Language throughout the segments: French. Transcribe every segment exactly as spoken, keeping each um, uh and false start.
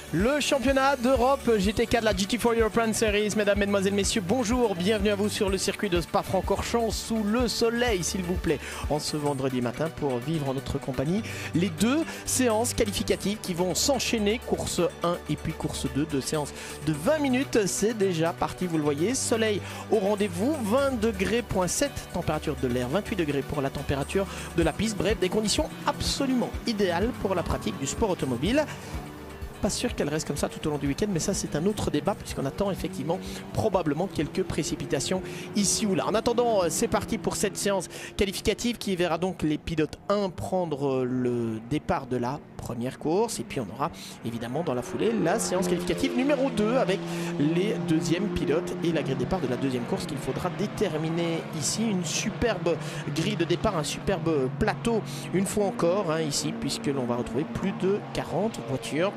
Le championnat d'Europe G T quatre de la G T quatre European Series. Mesdames, Mesdemoiselles, Messieurs, bonjour, bienvenue à vous sur le circuit de Spa-Francorchamps sous le soleil, s'il vous plaît, en ce vendredi matin pour vivre en notre compagnie les deux séances qualificatives qui vont s'enchaîner, course un et puis course deux, deux séances de vingt minutes. C'est déjà parti, vous le voyez, soleil au rendez-vous, vingt degrés point sept, température de l'air, vingt-huit degrés pour la température de la piste. Bref, des conditions absolument idéales pour la pratique du sport automobile. Pas sûr qu'elle reste comme ça tout au long du week-end, mais ça c'est un autre débat puisqu'on attend effectivement probablement quelques précipitations ici ou là. En attendant, c'est parti pour cette séance qualificative qui verra donc les pilotes un prendre le départ de la première course, et puis on aura évidemment dans la foulée la séance qualificative numéro deux avec les deuxièmes pilotes et la grille de départ de la deuxième course qu'il faudra déterminer ici. Une superbe grille de départ, un superbe plateau une fois encore hein, ici, puisque l'on va retrouver plus de quarante voitures.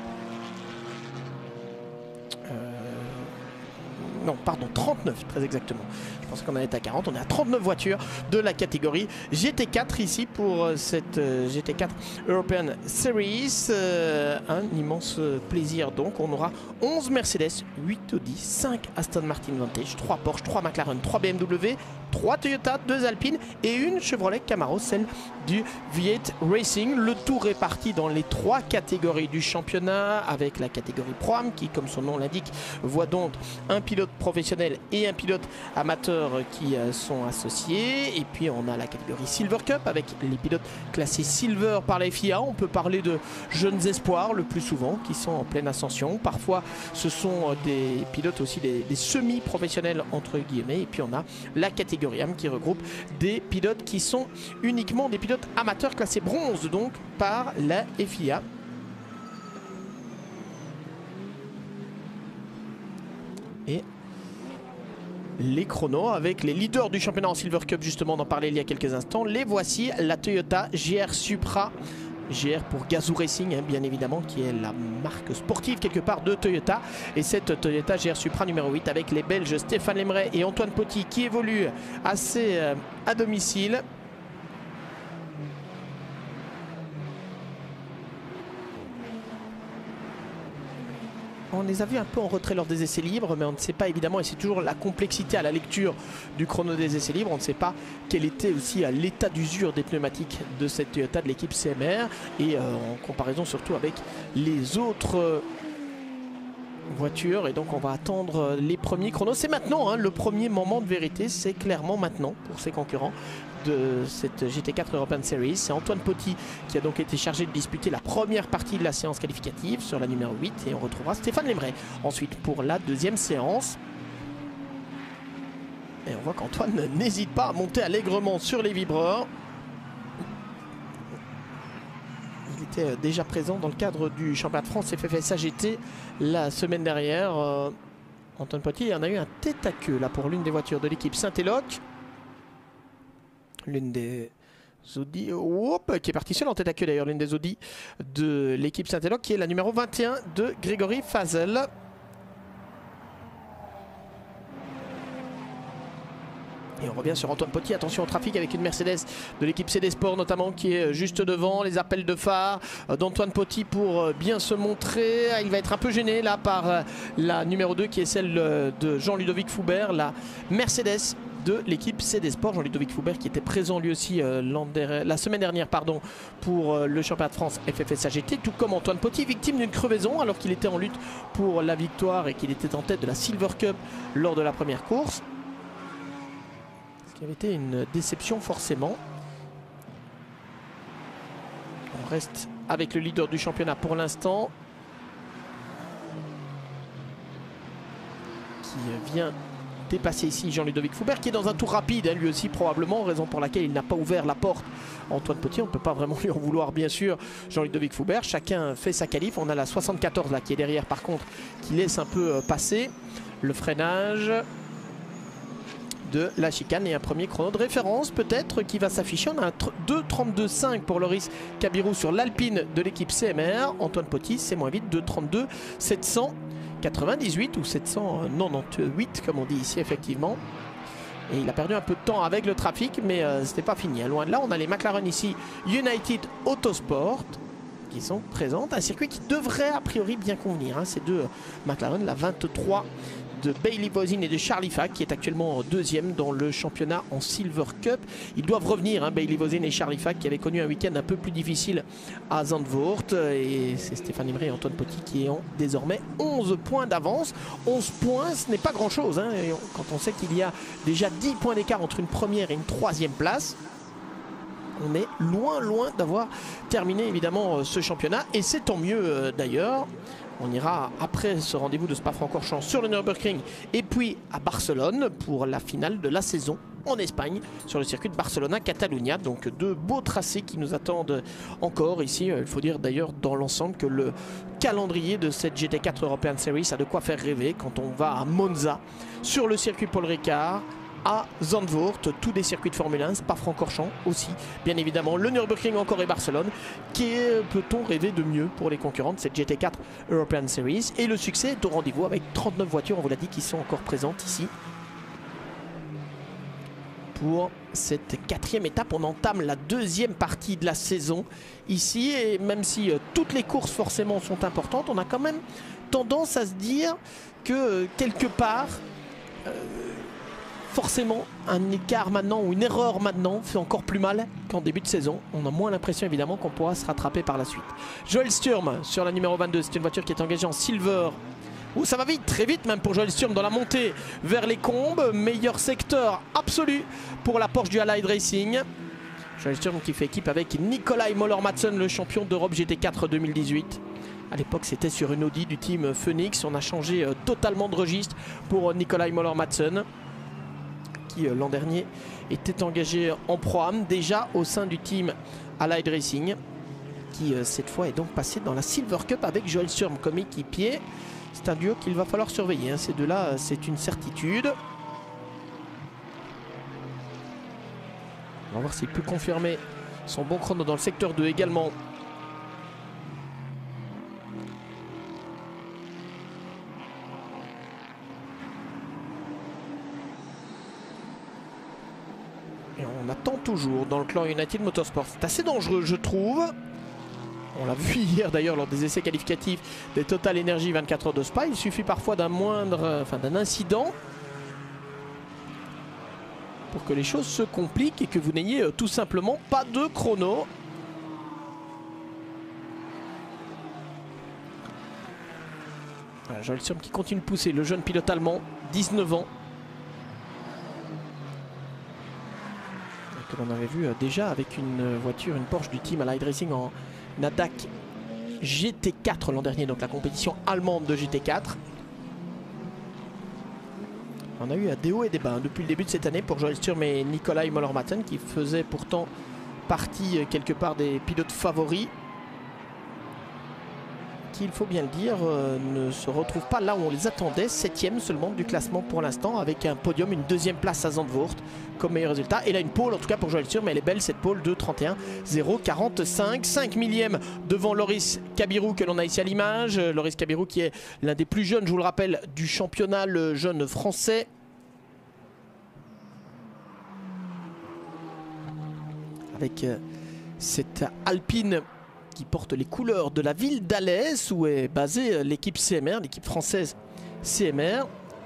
Non, pardon, trente-neuf très exactement. Je pensais qu'on allait à quarante. On est à trente-neuf voitures de la catégorie G T quatre ici pour cette G T quatre European Series. Euh, un immense plaisir donc. On aura onze Mercedes, huit Audi, cinq Aston Martin Vantage, trois Porsche, trois McLaren, trois B M W, trois Toyota, deux Alpine et une Chevrolet Camaro, celle du V huit Racing. Le tout réparti dans les trois catégories du championnat avec la catégorie Pro-Am qui, comme son nom l'indique, voit donc un pilote professionnel et un pilote amateur qui sont associés. Et puis on a la catégorie Silver Cup avec les pilotes classés Silver par la F I A. On peut parler de jeunes espoirs le plus souvent qui sont en pleine ascension. Parfois ce sont des pilotes aussi des, des semi-professionnels entre guillemets. Et puis on a la catégorie Am qui regroupe des pilotes qui sont uniquement des pilotes amateurs classés bronze donc par la F I A. Et les chronos avec les leaders du championnat en Silver Cup, justement, d'en parler il y a quelques instants. Les voici, la Toyota G R Supra. G R pour Gazoo Racing, hein, bien évidemment, qui est la marque sportive quelque part de Toyota. Et cette Toyota G R Supra numéro huit avec les Belges Stéphane Lemray et Antoine Poty qui évoluent assez euh, à domicile. On les a vus un peu en retrait lors des essais libres, mais on ne sait pas évidemment, et c'est toujours la complexité à la lecture du chrono des essais libres, on ne sait pas quel était aussi l'état d'usure des pneumatiques de cette Toyota de l'équipe C M R, et euh, en comparaison surtout avec les autres euh, voitures. Et donc on va attendre les premiers chronos. C'est maintenant hein, le premier moment de vérité, c'est clairement maintenant pour ses concurrents de cette G T quatre European Series. C'est Antoine Poty qui a donc été chargé de disputer la première partie de la séance qualificative sur la numéro huit, et on retrouvera Stéphane Lemray ensuite pour la deuxième séance. Et on voit qu'Antoine n'hésite pas à monter allègrement sur les vibreurs. Il était déjà présent dans le cadre du championnat de France F F S A G T la semaine dernière. Euh, Antoine Poty, il en a eu un tête à queue là pour l'une des voitures de l'équipe Saint-Éloque. L'une des Audi, Ouop, qui est partie seule en tête à queue d'ailleurs, l'une des Audi de l'équipe Saint-Éloque, qui est la numéro vingt et un de Grégory Fazel. Et on revient sur Antoine Poty, attention au trafic avec une Mercedes de l'équipe C D Sport notamment qui est juste devant. Les appels de phare d'Antoine Poty pour bien se montrer. Il va être un peu gêné là par la numéro deux qui est celle de Jean-Ludovic Foubert, la Mercedes de l'équipe C D Sport. Jean-Ludovic Foubert qui était présent lui aussi euh, la semaine dernière pardon, pour euh, le championnat de France F F S A G T, tout comme Antoine Poty, victime d'une crevaison alors qu'il était en lutte pour la victoire et qu'il était en tête de la Silver Cup lors de la première course. Ce qui avait été une déception forcément. On reste avec le leader du championnat pour l'instant, qui vient dépasser ici Jean-Ludovic Foubert qui est dans un tour rapide hein, lui aussi probablement, raison pour laquelle il n'a pas ouvert la porte. Antoine Poty, on ne peut pas vraiment lui en vouloir bien sûr. Jean-Ludovic Foubert, chacun fait sa qualif. On a la soixante-quatorze là qui est derrière par contre, qui laisse un peu euh, passer le freinage de la chicane, et un premier chrono de référence peut-être qui va s'afficher. On a un deux trente-deux cinq pour Loris Cabirou sur l'Alpine de l'équipe C M R. Antoine Poty c'est moins vite, deux trente-deux sept cent quatre-vingt-dix-huit ou sept cent quatre-vingt-dix-huit comme on dit ici effectivement. Et il a perdu un peu de temps avec le trafic, mais euh, c'était pas fini. Loin de là, on a les McLaren ici, United Autosport. qui sont présentes. Un circuit qui devrait a priori bien convenir. Hein. Ces deux McLaren, la vingt-trois de Bailey Voisin et de Charlie Fack, qui est actuellement deuxième dans le championnat en Silver Cup. Ils doivent revenir, hein, Bailey Voisin et Charlie Fack, qui avaient connu un week-end un peu plus difficile à Zandvoort. Et c'est Stéphane Imré et Antoine Petit qui ont désormais onze points d'avance. onze points, ce n'est pas grand-chose, hein, quand on sait qu'il y a déjà dix points d'écart entre une première et une troisième place. On est loin, loin d'avoir terminé évidemment ce championnat. Et c'est tant mieux euh, d'ailleurs. On ira après ce rendez-vous de Spa-Francorchamps sur le Nürburgring et puis à Barcelone pour la finale de la saison en Espagne sur le circuit de Barcelona-Catalunya. Donc deux beaux tracés qui nous attendent encore ici. Il faut dire d'ailleurs dans l'ensemble que le calendrier de cette G T quatre European Series a de quoi faire rêver quand on va à Monza sur le circuit Paul Ricard, à Zandvoort, tous des circuits de Formule un, Spa-Francorchamps aussi, bien évidemment, le Nürburgring encore et Barcelone. Qui peut-on rêver de mieux pour les concurrents de cette G T quatre European Series? Et le succès est au rendez-vous avec trente-neuf voitures, on vous l'a dit, qui sont encore présentes ici. Pour cette quatrième étape, on entame la deuxième partie de la saison ici. Et même si euh, toutes les courses forcément sont importantes, on a quand même tendance à se dire que euh, quelque part... Euh, Forcément, un écart maintenant ou une erreur maintenant fait encore plus mal qu'en début de saison. On a moins l'impression évidemment qu'on pourra se rattraper par la suite. Joel Sturm sur la numéro vingt-deux, c'est une voiture qui est engagée en silver. Ouh, ça va vite, très vite même pour Joel Sturm dans la montée vers les combes. Meilleur secteur absolu pour la Porsche du Allied Racing. Joel Sturm qui fait équipe avec Nikolai Moller-Madsen, le champion d'Europe G T quatre deux mille dix-huit. À l'époque, c'était sur une Audi du team Phoenix. On a changé euh, totalement de registre pour Nikolai Moller-Madsen, qui l'an dernier était engagé en Pro-Am déjà au sein du team Allied Racing, qui cette fois est donc passé dans la Silver Cup avec Joel Sturm comme équipier. C'est un duo qu'il va falloir surveiller, hein. Ces deux-là, c'est une certitude. On va voir s'il peut confirmer son bon chrono dans le secteur deux également. Et on attend toujours dans le clan United Motorsport. C'est assez dangereux, je trouve. On l'a vu hier d'ailleurs lors des essais qualificatifs des Total Energy vingt-quatre heures de Spa. Il suffit parfois d'un moindre, enfin d'un incident pour que les choses se compliquent et que vous n'ayez tout simplement pas de chrono. Voilà, Joel Sturm qui continue de pousser, le jeune pilote allemand, dix-neuf ans. Que l'on avait vu déjà avec une voiture, une Porsche du team Allied Racing en A D A C G T quatre l'an dernier, donc la compétition allemande de G T quatre. On a eu des hauts et des bas hein, depuis le début de cette année pour Joel Sturm et Nikolai Moller-Madsen, qui faisaient pourtant partie quelque part des pilotes favoris, qui, il faut bien le dire, euh, ne se retrouvent pas là où on les attendait. Septième seulement du classement pour l'instant, avec un podium, une deuxième place à Zandvoort comme meilleur résultat. Et là une pole en tout cas pour Joel Sturm, mais elle est belle cette pole de trente et un zéro quarante-cinq, cinq millièmes devant Loris Kabirou que l'on a ici à l'image. Loris Kabirou qui est l'un des plus jeunes, je vous le rappelle, du championnat, le jeune français. Avec euh, cette Alpine qui porte les couleurs de la ville d'Alès où est basée l'équipe C M R, l'équipe française C M R.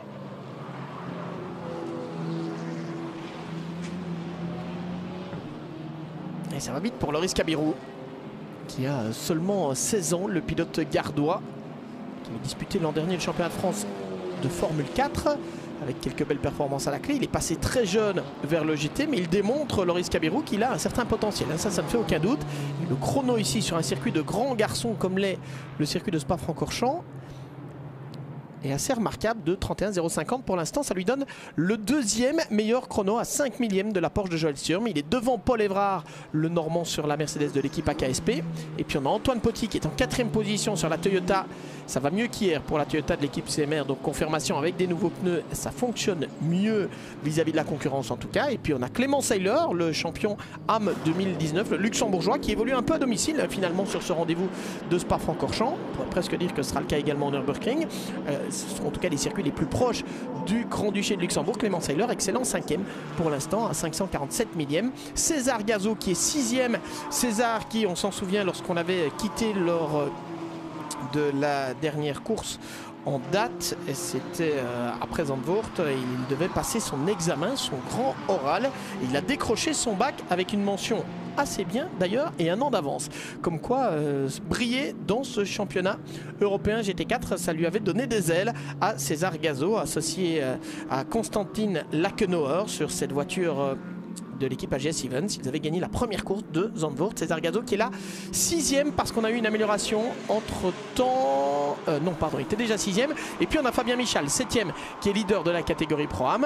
Et ça va vite pour Loris Kabirou, qui a seulement seize ans, le pilote gardois, qui a disputé l'an dernier le championnat de France de Formule quatre, avec quelques belles performances à la clé. Il est passé très jeune vers le G T, mais il démontre, Loris Kabirou, qu'il a un certain potentiel. Ça, ça ne fait aucun doute. Et le chrono ici sur un circuit de grands garçons comme l'est le circuit de Spa-Francorchamps est assez remarquable, de trente et un zéro cinquante pour l'instant. Ça lui donne le deuxième meilleur chrono à cinq millièmes de la Porsche de Joel Sturm. Il est devant Paul Évrard, le Normand, sur la Mercedes de l'équipe A K S P. Et puis on a Antoine Petit qui est en quatrième position sur la Toyota. Ça va mieux qu'hier pour la Toyota de l'équipe C M R, donc confirmation avec des nouveaux pneus, ça fonctionne mieux vis-à-vis de la concurrence en tout cas. Et puis on a Clément Seiler, le champion A M deux mille dix-neuf, le luxembourgeois, qui évolue un peu à domicile finalement sur ce rendez-vous de Spa-Francorchamps. On pourrait presque dire que ce sera le cas également au Nürburgring. Euh, ce sont en tout cas les circuits les plus proches du Grand-Duché de Luxembourg. Clément Seiler, excellent cinquième pour l'instant à cinq cent quarante-sept millième. César Gazo qui est sixième. César qui, on s'en souvient, lorsqu'on avait quitté lors de la dernière course en date, c'était euh, après Zandvoort, il devait passer son examen, son grand oral. Il a décroché son bac avec une mention assez bien d'ailleurs et un an d'avance. Comme quoi euh, briller dans ce championnat européen G T quatre, ça lui avait donné des ailes à César Gazo, associé euh, à Constantine Lackenauer sur cette voiture euh, de l'équipe A G S Events. Ils avaient gagné la première course de Zandvoort. César Gazo qui est là sixième parce qu'on a eu une amélioration entre temps euh, non pardon, il était déjà sixième. Et puis on a Fabien Michal septième qui est leader de la catégorie Pro-Am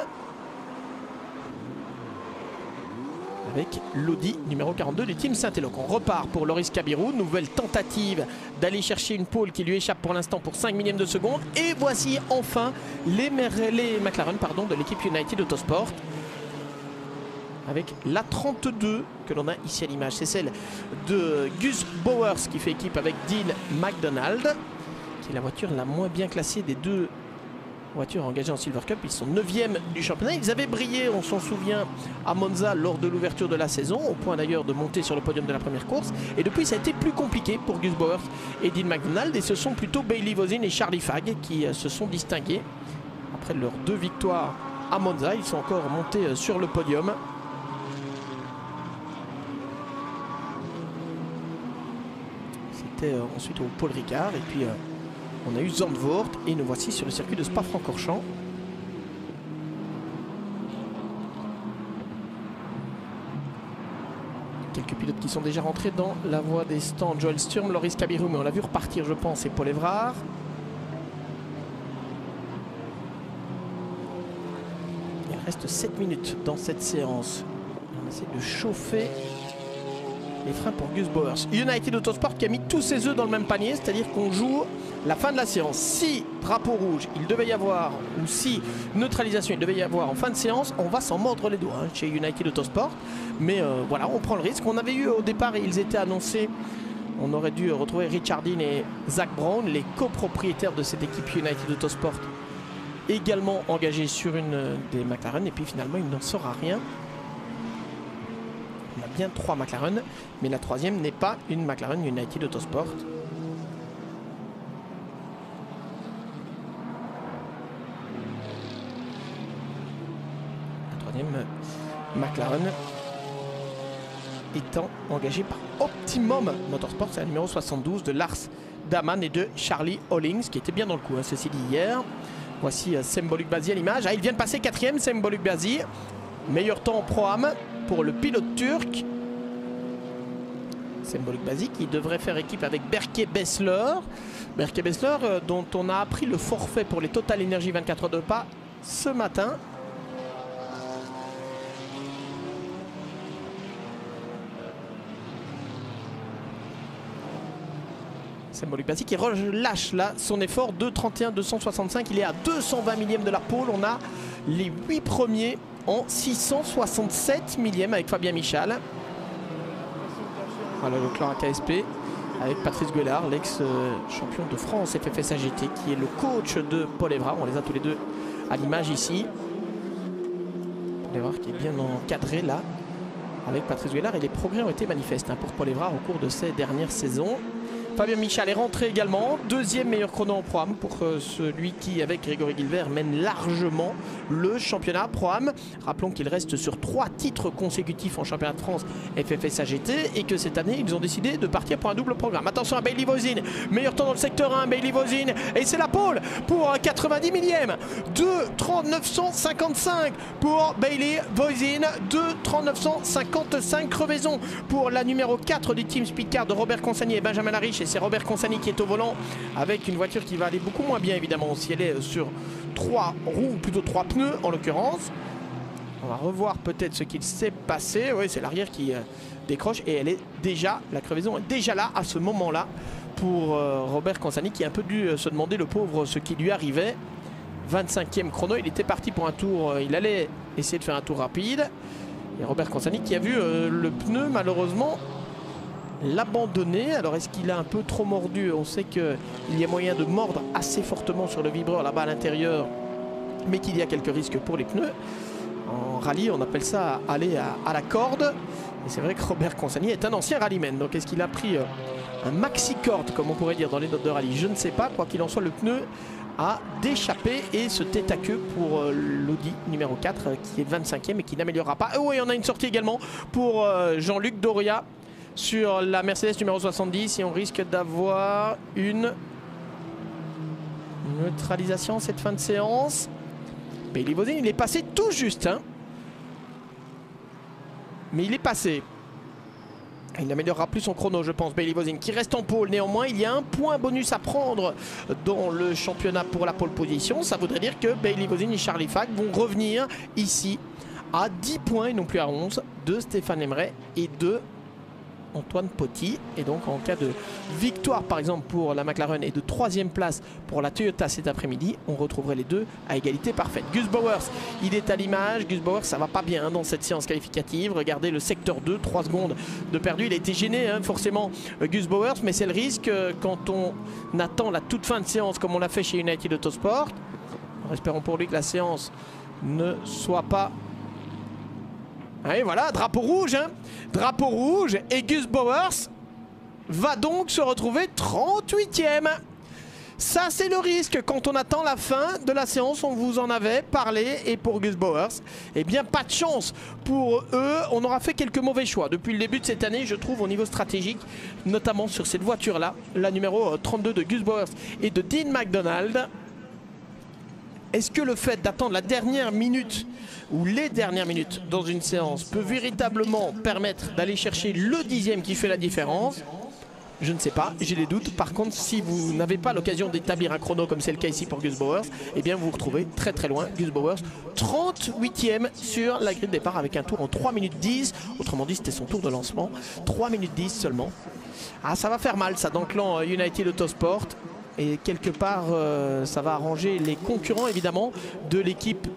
avec l'Audi numéro quarante-deux du team Saint-Éloque. On repart pour Loris Kabirou, nouvelle tentative d'aller chercher une pole qui lui échappe pour l'instant pour cinq millièmes de seconde. Et voici enfin les, les McLaren pardon, de l'équipe United Autosport avec la trente-deux que l'on a ici à l'image. C'est celle de Gus Bowers qui fait équipe avec Dean McDonald, qui est la voiture la moins bien classée des deux voitures engagées en Silver Cup. Ils sont neuvième du championnat. Ils avaient brillé, on s'en souvient, à Monza lors de l'ouverture de la saison, au point d'ailleurs de monter sur le podium de la première course. Et depuis, ça a été plus compliqué pour Gus Bowers et Dean McDonald. Et ce sont plutôt Bailey Vosin et Charlie Fagg qui se sont distingués. Après leurs deux victoires à Monza, ils sont encore montés sur le podium. C'était ensuite au Paul Ricard. Et puis... Euh, on a eu Zandvoort et nous voici sur le circuit de Spa-Francorchamps. Quelques pilotes qui sont déjà rentrés dans la voie des stands. Joel Sturm, Loris Kabirou, mais on l'a vu repartir, je pense, et Paul Évrard. Il reste sept minutes dans cette séance. On essaie de chauffer les freins pour Gus Bowers. United Autosport qui a mis tous ses œufs dans le même panier, c'est-à-dire qu'on joue la fin de la séance. Si drapeau rouge il devait y avoir, ou si neutralisation il devait y avoir en fin de séance, on va s'en mordre les doigts hein, chez United Autosport. Mais euh, voilà, on prend le risque. On avait eu au départ, et ils étaient annoncés, on aurait dû retrouver Richard Dean et Zach Brown, les copropriétaires de cette équipe United Autosport, également engagés sur une des McLaren. Et puis finalement, il n'en sera rien. On a bien trois McLaren, mais la troisième n'est pas une McLaren United Autosport. La troisième McLaren étant engagée par Optimum Motorsport, c'est la numéro soixante-douze de Lars Daman et de Charlie Hollings, qui était bien dans le coup, hein, ceci dit hier. Voici euh, Semboluk Bazi à l'image. Ah, il vient de passer quatrième, Semboluk Bazi. Meilleur temps en Pro-Am pour le pilote turc. Semboluk Bazi qui devrait faire équipe avec Berke Bessler. Berke Bessler euh, dont on a appris le forfait pour les Total Energy vingt-quatre heures de pas ce matin. Semboluk Bazi qui relâche là son effort, deux trente et un deux cent soixante-cinq. Il est à deux cent vingt millièmes de la pole. On a les huit premiers en six cent soixante-sept millièmes avec Fabien Michal. Voilà le clan A K S P avec Patrice Guélard, l'ex-champion de France F F S A G T, qui est le coach de Paul Évrard. On les a tous les deux à l'image ici. Paul Évrard qui est bien encadré là avec Patrice Guélard, et les progrès ont été manifestes hein, pour Paul Évrard au cours de ces dernières saisons. Fabien Michal est rentré également, deuxième meilleur chrono en Pro-Am pour euh, celui qui, avec Grégory Guilbert, mène largement le championnat Pro-Am. Rappelons qu'il reste sur trois titres consécutifs en championnat de France F F S A G T et que cette année, ils ont décidé de partir pour un double programme. Attention à Bailey Vosin, meilleur temps dans le secteur un, Bailey Vosin, et c'est la pole pour quatre-vingt-dix millièmes. deux trente-neuf cent cinquante-cinq pour Bailey Vosin, deux trente-neuf cent cinquante-cinq crevaison pour la numéro quatre du team Speedcar de Robert Consani et Benjamin Lariche. C'est Robert Consani qui est au volant avec une voiture qui va aller beaucoup moins bien évidemment si elle est sur trois roues, ou plutôt trois pneus en l'occurrence. On va revoir peut-être ce qu'il s'est passé. Oui, c'est l'arrière qui euh, décroche et elle est déjà, la crevaison est déjà là à ce moment-là pour euh, Robert Consani qui a un peu dû euh, se demander, le pauvre, ce qui lui arrivait. vingt-cinquième chrono, il était parti pour un tour, euh, il allait essayer de faire un tour rapide. Et Robert Consani qui a vu euh, le pneu malheureusement l'abandonner. Alors est-ce qu'il a un peu trop mordu? On sait qu'il y a moyen de mordre assez fortement sur le vibreur là-bas à l'intérieur, mais qu'il y a quelques risques pour les pneus. En rallye, on appelle ça aller à, à la corde. Et c'est vrai que Robert Consani est un ancien rallyman. Donc est-ce qu'il a pris euh, un maxi-corde, comme on pourrait dire dans les notes de rallye? Je ne sais pas. Quoi qu'il en soit, le pneu a déchappé et se tête à queue pour euh, l'Audi numéro quatre, euh, qui est vingt-cinquième et qui n'améliorera pas. Oh, et on a une sortie également pour euh, Jean-Luc Doria sur la Mercedes numéro soixante-dix. Et on risque d'avoir une neutralisation cette fin de séance. Bailey Voisin, il est passé tout juste. Hein. Mais il est passé. Il n'améliorera plus son chrono, je pense, Bailey Voisin, qui reste en pôle. Néanmoins, il y a un point bonus à prendre dans le championnat pour la pole position. Ça voudrait dire que Bailey Voisin et Charlie Fag vont revenir ici à dix points et non plus à onze de Stéphane Emeret et de Antoine Poty. Et donc en cas de victoire par exemple pour la McLaren et de troisième place pour la Toyota cet après-midi, on retrouverait les deux à égalité parfaite. Gus Bowers, il est à l'image. Gus Bowers, ça va pas bien dans cette séance qualificative. Regardez le secteur deux, trois secondes de perdu. Il a été gêné hein, forcément Gus Bowers, mais c'est le risque quand on attend la toute fin de séance comme on l'a fait chez United Autosport. Alors, espérons pour lui que la séance ne soit pas... Et voilà, drapeau rouge, hein. Drapeau rouge, et Gus Bowers va donc se retrouver trente-huitième. Ça, c'est le risque quand on attend la fin de la séance. On vous en avait parlé. Et pour Gus Bowers, eh bien, pas de chance pour eux. On aura fait quelques mauvais choix depuis le début de cette année, je trouve, au niveau stratégique, notamment sur cette voiture-là, la numéro trente-deux de Gus Bowers et de Dean McDonald. Est-ce que le fait d'attendre la dernière minute ou les dernières minutes dans une séance peut véritablement permettre d'aller chercher le dixième qui fait la différence? Je ne sais pas, j'ai des doutes. Par contre, si vous n'avez pas l'occasion d'établir un chrono comme c'est le cas ici pour Gus Bowers, eh bien vous vous retrouvez très très loin. Gus Bowers, trente-huitième sur la grille de départ avec un tour en trois minutes dix. Autrement dit, c'était son tour de lancement. trois minutes dix seulement. Ah, ça va faire mal ça dans le clan United Autosport. Et quelque part, euh, ça va arranger les concurrents évidemment de l'équipe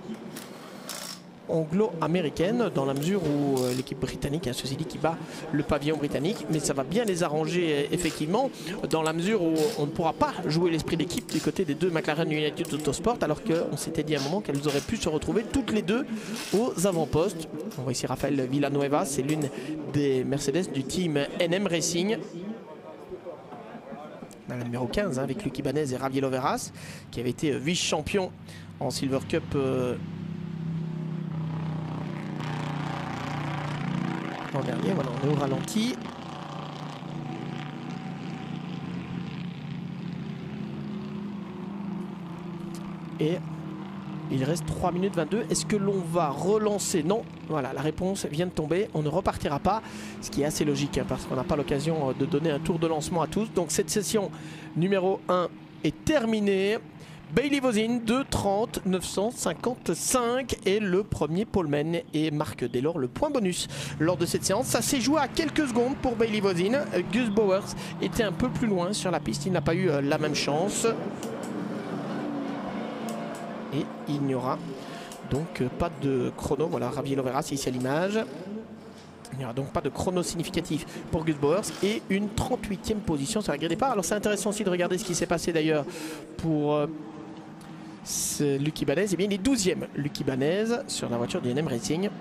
anglo-américaine, dans la mesure où euh, l'équipe britannique, hein, ceci dit, qui bat le pavillon britannique, mais ça va bien les arranger effectivement, dans la mesure où on ne pourra pas jouer l'esprit d'équipe du côté des deux McLaren United Autosport, alors qu'on s'était dit à un moment qu'elles auraient pu se retrouver toutes les deux aux avant-postes. On voit ici Rafael Villanueva, c'est l'une des Mercedes du team N M Racing. On a la numéro quinze hein, avec Luc Ibanez et Javier Loveras, qui avait été vice-champion en Silver Cup euh, l'an dernier. Voilà, on est au ralenti. Et il reste trois minutes vingt-deux. Est-ce que l'on va relancer? Non. Voilà, la réponse vient de tomber. On ne repartira pas, ce qui est assez logique hein, parce qu'on n'a pas l'occasion de donner un tour de lancement à tous. Donc cette session numéro un est terminée. Bailey Voisin de trente neuf cent cinquante-cinq est le premier poleman et marque dès lors le point bonus lors de cette séance. Ça s'est joué à quelques secondes pour Bailey Voisin. Gus Bowers était un peu plus loin sur la piste. Il n'a pas eu la même chance. Et il n'y aura donc pas de chrono. Voilà, Javier Loveras ici à l'image. Il n'y aura donc pas de chrono significatif pour Gus Bowers et une trente-huitième position sur la grille de départ. Alors c'est intéressant aussi de regarder ce qui s'est passé d'ailleurs pour euh, Luc Ibanez. Et bien il est douzième, Luc Ibanez, sur la voiture du N M Racing.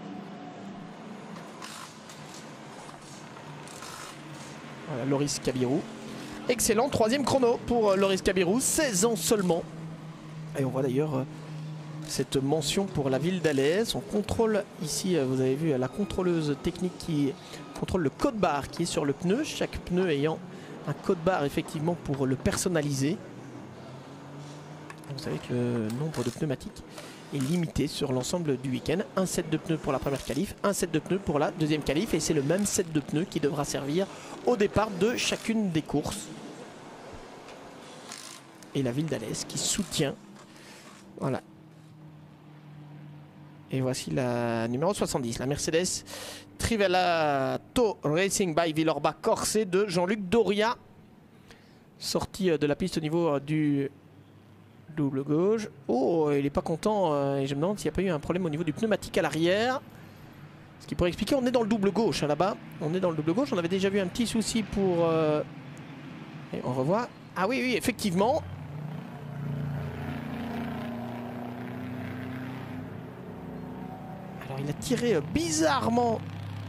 Voilà, Loris Kabirou. Excellent, troisième chrono pour Loris Kabirou, seize ans seulement. Et on voit d'ailleurs euh, cette mention pour la ville d'Alès. On contrôle ici, euh, vous avez vu la contrôleuse technique qui contrôle le code barre qui est sur le pneu. Chaque pneu ayant un code barre effectivement pour le personnaliser. Vous savez que le nombre de pneumatiques est limité sur l'ensemble du week-end. Un set de pneus pour la première qualif, un set de pneus pour la deuxième qualif. Et c'est le même set de pneus qui devra servir au départ de chacune des courses. Et la ville d'Alès qui soutient. Voilà. Et voici la numéro soixante-dix, la Mercedes Trivelato Racing by Villorba Corset de Jean-Luc Doria. Sorti de la piste au niveau du double gauche. Oh, il n'est pas content. Et je me demande s'il n'y a pas eu un problème au niveau du pneumatique à l'arrière. Parce qui pourrait expliquer, on est dans le double gauche hein, là-bas. On est dans le double gauche. On avait déjà vu un petit souci pour... Euh... Et on revoit. Ah oui, oui, effectivement. Alors il a tiré euh, bizarrement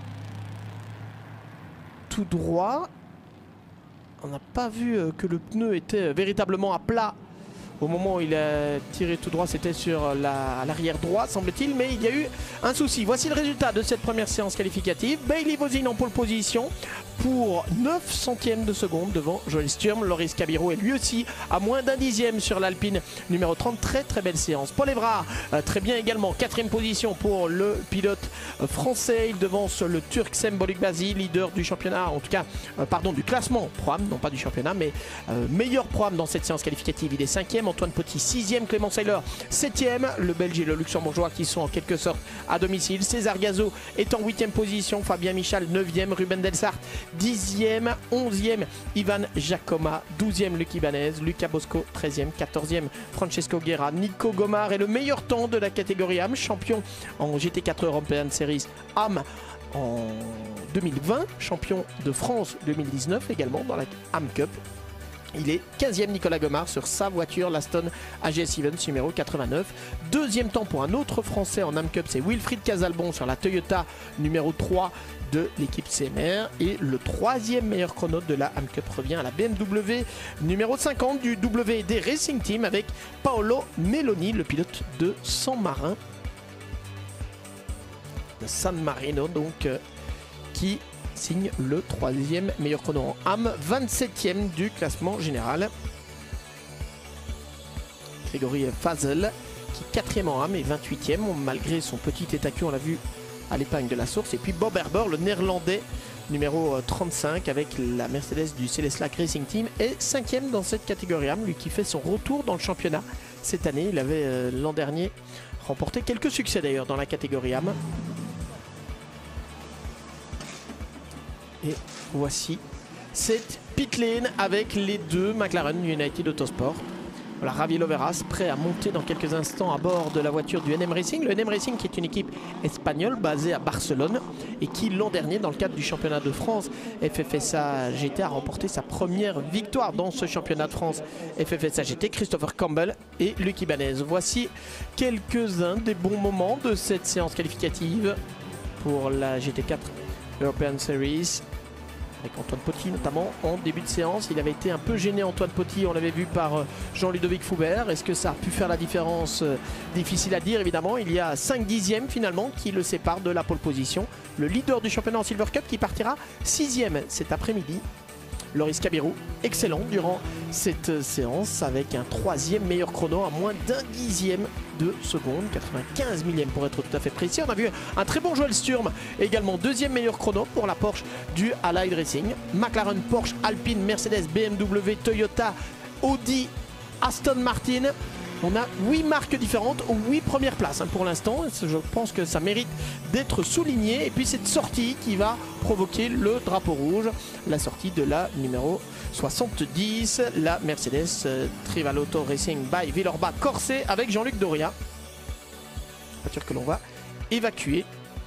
tout droit. On n'a pas vu euh, que le pneu était euh, véritablement à plat. Au moment où il a tiré tout droit, c'était sur l'arrière droit, semble-t-il. Mais il y a eu un souci. Voici le résultat de cette première séance qualificative. Bailey Vosin en pole position pour neuf centièmes de seconde devant Joel Sturm. Loris Cabiro est lui aussi à moins d'un dixième sur l'Alpine numéro trente. Très très belle séance. Paul Evra, euh, très bien également. Quatrième position pour le pilote euh, français. Il devance le Turc Sem Bolukbazi, leader du championnat, en tout cas, euh, pardon, du classement Pro-Am, non pas du championnat, mais euh, meilleur Pro-Am dans cette séance qualificative. Il est cinquième. Antoine Petit sixième, Clément Seiler septième, le Belge et le Luxembourgeois qui sont en quelque sorte à domicile. César Gazo est en huitième position, Fabien Michal neuvième, Ruben Delsart dixième, onzième, Ivan Giacomo douzième, Luc Ibanez, Luca Bosco treizième, quatorzième, Francesco Guerra, Nico Gomard est le meilleur temps de la catégorie A M, champion en G T quatre European Series A M en deux mille vingt, champion de France deux mille dix-neuf également dans la A M Cup. Il est quinzième Nicolas Gomard sur sa voiture, l'Aston A G S Evans numéro quatre-vingt-neuf. Deuxième temps pour un autre Français en A M Cup, c'est Wilfried Casalbon sur la Toyota numéro trois de l'équipe C M R. Et le troisième meilleur chrono de la A M Cup revient à la B M W numéro cinquante du W D Racing Team avec Paolo Meloni, le pilote de San Marin. De San Marino donc, euh, qui signe le troisième meilleur chrono en A M, vingt-septième du classement général. Grégory Fazel qui est quatrième en A M et vingt-huitième malgré son petit état-queue, on l'a vu à l'épingle de la source. Et puis Bob Herber, le néerlandais numéro trente-cinq avec la Mercedes du Celestlak Racing Team, est cinquième dans cette catégorie A M, lui qui fait son retour dans le championnat cette année. Il avait euh, l'an dernier remporté quelques succès d'ailleurs dans la catégorie A M. Et voici cette pit lane avec les deux McLaren United Autosport. Voilà, Javier Loveras prêt à monter dans quelques instants à bord de la voiture du N M Racing. Le N M Racing qui est une équipe espagnole basée à Barcelone et qui l'an dernier dans le cadre du championnat de France F F S A G T a remporté sa première victoire dans ce championnat de France F F S A G T. Christopher Campbell et Luc Ibanez. Voici quelques-uns des bons moments de cette séance qualificative pour la G T quatre European Series. Avec Antoine Poty notamment en début de séance. Il avait été un peu gêné, Antoine Poty, on l'avait vu par Jean-Ludovic Foubert. Est-ce que ça a pu faire la différence? Difficile à dire évidemment. Il y a cinq dixièmes finalement qui le séparent de la pole position. Le leader du championnat en Silver Cup qui partira sixième cet après-midi. Loris Cabirou, excellent durant cette séance avec un troisième meilleur chrono à moins d'un dixième de seconde, quatre-vingt-quinze millième pour être tout à fait précis. On a vu un très bon Joel Sturm, également deuxième meilleur chrono pour la Porsche du Allied Racing. McLaren, Porsche, Alpine, Mercedes, B M W, Toyota, Audi, Aston Martin. On a huit marques différentes, huit premières places hein, pour l'instant. Je pense que ça mérite d'être souligné. Et puis cette sortie qui va provoquer le drapeau rouge, la sortie de la numéro soixante-dix, la Mercedes euh, Trivalauto Racing by Villorba Corset avec Jean-Luc Doria. Voiture que l'on va évacuer.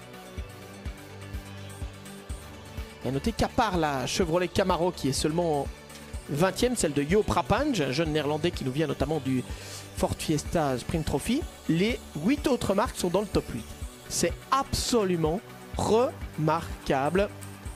Et à noter qu'à part la Chevrolet Camaro qui est seulement vingtième, celle de Jo Prapange, un jeune néerlandais qui nous vient notamment du Ford Fiesta Sprint Trophy, les huit autres marques sont dans le top huit. C'est absolument remarquable.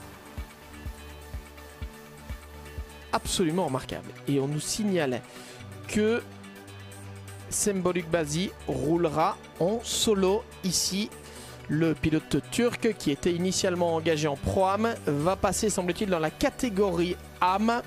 Absolument remarquable. Et on nous signale que Sem Bolukbazi roulera en solo ici. Le pilote turc qui était initialement engagé en Pro-Am va passer, semble-t-il, dans la catégorie A M.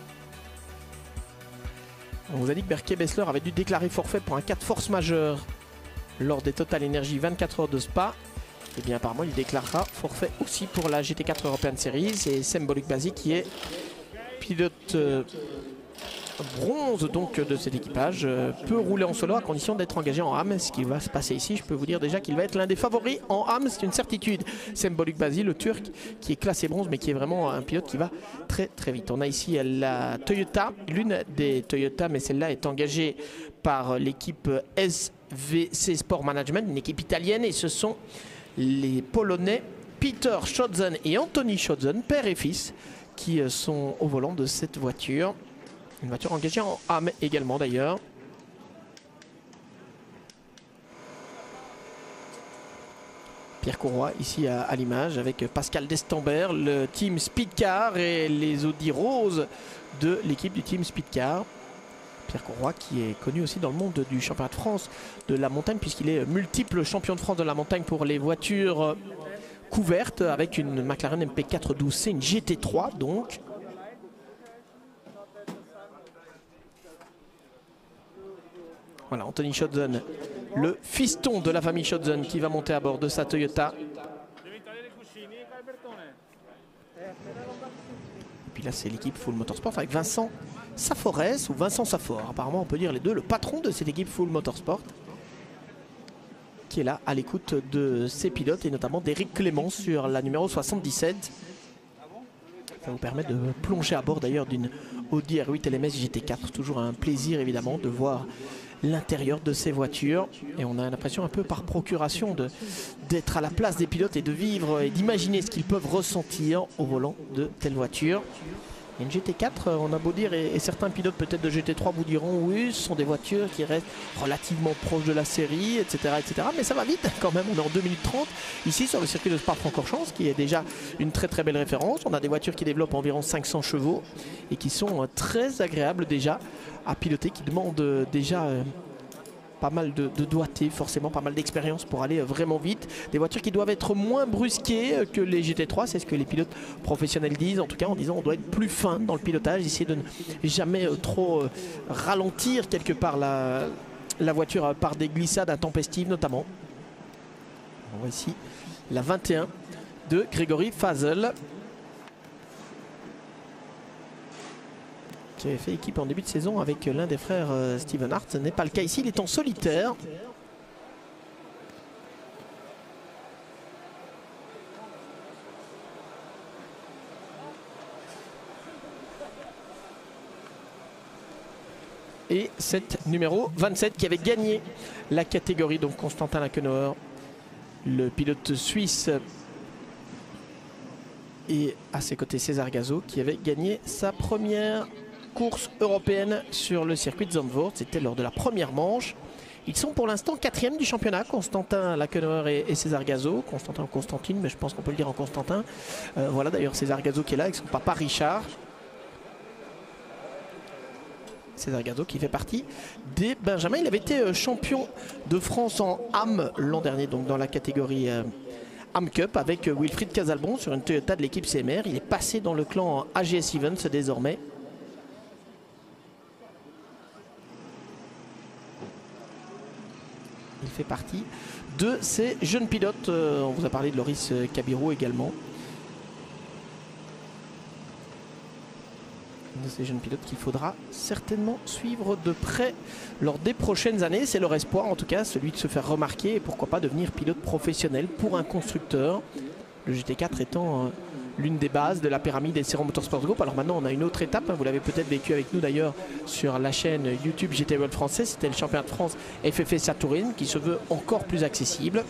On vous a dit que Berke Bessler avait dû déclarer forfait pour un cas de force majeure lors des Total Energy vingt-quatre heures de Spa. Et bien apparemment il déclarera forfait aussi pour la G T quatre European Series. Et Sem Bolukbazi qui est pilote euh, bronze donc de cet équipage euh, peut rouler en solo à condition d'être engagé en A M. Ce qui va se passer ici, je peux vous dire déjà qu'il va être l'un des favoris en A M, c'est une certitude. Sem Bolukbazi, le Turc qui est classé bronze mais qui est vraiment un pilote qui va très très vite. On a ici la Toyota, l'une des Toyota, mais celle-là est engagée par l'équipe S V C Sport Management, une équipe italienne, et ce sont les Polonais Peter Schotzen et Anthony Schotzen, père et fils, qui sont au volant de cette voiture. Une voiture engagée en A M également d'ailleurs. Pierre Courroy ici à, à l'image avec Pascal Destambert, le team Speedcar et les Audi Rose de l'équipe du team Speedcar. Pierre Courroy qui est connu aussi dans le monde du championnat de France de la montagne puisqu'il est multiple champion de France de la montagne pour les voitures couvertes avec une McLaren M P quatre douze C, une G T trois donc. Voilà, Anthony Schotzen, le fiston de la famille Schotzen qui va monter à bord de sa Toyota. Et puis là, c'est l'équipe Full Motorsport avec Vincent Saforès ou Vincent Safor. Apparemment, on peut dire les deux. Le patron de cette équipe Full Motorsport qui est là à l'écoute de ses pilotes et notamment d'Éric Clément sur la numéro soixante-dix-sept. Ça vous permet de plonger à bord d'ailleurs d'une Audi R huit L M S G T quatre. Toujours un plaisir évidemment de voir l'intérieur de ces voitures et on a l'impression un peu par procuration de d'être à la place des pilotes et de vivre et d'imaginer ce qu'ils peuvent ressentir au volant de telles voitures. Et une G T quatre, on a beau dire, et, et certains pilotes peut-être de G T trois vous diront oui, ce sont des voitures qui restent relativement proches de la série, et cetera, et cetera. Mais ça va vite quand même, on est en deux minutes trente ici sur le circuit de Spa-Francorchamps, qui est déjà une très très belle référence. On a des voitures qui développent environ cinq cents chevaux et qui sont très agréables déjà à piloter, qui demandent déjà euh, pas mal de, de doigté, forcément pas mal d'expérience pour aller vraiment vite. Des voitures qui doivent être moins brusquées que les G T trois, c'est ce que les pilotes professionnels disent, en tout cas en disant on doit être plus fin dans le pilotage, essayer de ne jamais euh, trop euh, ralentir quelque part la, la voiture par des glissades intempestives notamment. On voit ici la vingt et un de Grégory Fazel, qui avait fait équipe en début de saison avec l'un des frères euh, Steven Hart. Ce n'est pas le cas ici, il est en solitaire. Et cette numéro vingt-sept qui avait gagné la catégorie, donc Constantin Lakenauer, le pilote suisse. Et à ses côtés César Gazo qui avait gagné sa première course européenne sur le circuit de Zandvoort. C'était lors de la première manche. Ils sont pour l'instant quatrième du championnat, Constantin Lakenauer et, et César Gazo. Constantin ou Constantine, mais je pense qu'on peut le dire en Constantin. Euh, voilà d'ailleurs César Gazo qui est là avec son papa Richard. César Gazo qui fait partie des Benjamins. Il avait été champion de France en A M l'an dernier, donc dans la catégorie euh, A M Cup avec Wilfried Casalbon sur une Toyota de l'équipe C M R. Il est passé dans le clan A G S Events désormais. Il fait partie de ces jeunes pilotes. Euh, on vous a parlé de Loris Cabirou également. De ces jeunes pilotes qu'il faudra certainement suivre de près lors des prochaines années. C'est leur espoir en tout cas, celui de se faire remarquer et pourquoi pas devenir pilote professionnel pour un constructeur. Le G T quatre étant euh, l'une des bases de la pyramide des Serra Motorsport Group. Alors maintenant on a une autre étape, hein. Vous l'avez peut-être vécu avec nous d'ailleurs sur la chaîne YouTube G T World français. C'était le championnat de France F F S à Tourine qui se veut encore plus accessible.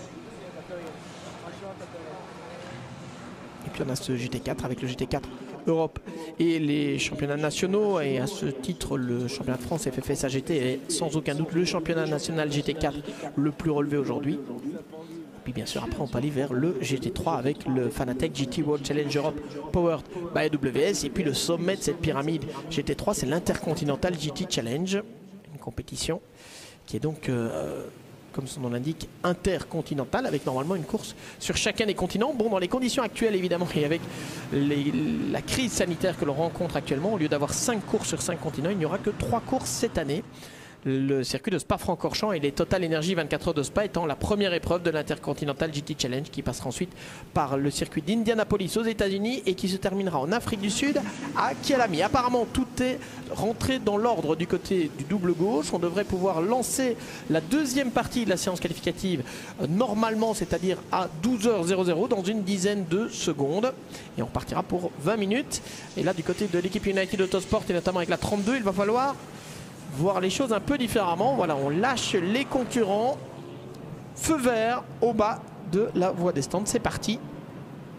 Et puis on a ce G T quatre avec le G T quatre Europe et les championnats nationaux, et à ce titre le championnat de France F F S A G T est sans aucun doute le championnat national G T quatre le plus relevé aujourd'hui. Et puis bien sûr après on peut aller vers le G T trois avec le Fanatec G T World Challenge Europe Powered by A W S, et puis le sommet de cette pyramide G T trois c'est l'Intercontinental G T Challenge, une compétition qui est donc euh, comme son nom l'indique, intercontinental, avec normalement une course sur chacun des continents. Bon, dans les conditions actuelles évidemment, et avec les, la crise sanitaire que l'on rencontre actuellement, au lieu d'avoir cinq courses sur cinq continents, il n'y aura que trois courses cette année. Le circuit de Spa-Francorchamps et les Total Energy vingt-quatre heures de Spa étant la première épreuve de l'Intercontinental G T Challenge, qui passera ensuite par le circuit d'Indianapolis aux États-Unis et qui se terminera en Afrique du Sud à Kialami. Apparemment tout est rentré dans l'ordre du côté du double gauche. On devrait pouvoir lancer la deuxième partie de la séance qualificative euh, normalement, c'est-à-dire à douze heures dans une dizaine de secondes, et on partira pour vingt minutes. Et là du côté de l'équipe United Autosport et notamment avec la trente-deux, il va falloir voir les choses un peu différemment. Voilà, on lâche les concurrents. Feu vert au bas de la voie des stands. C'est parti.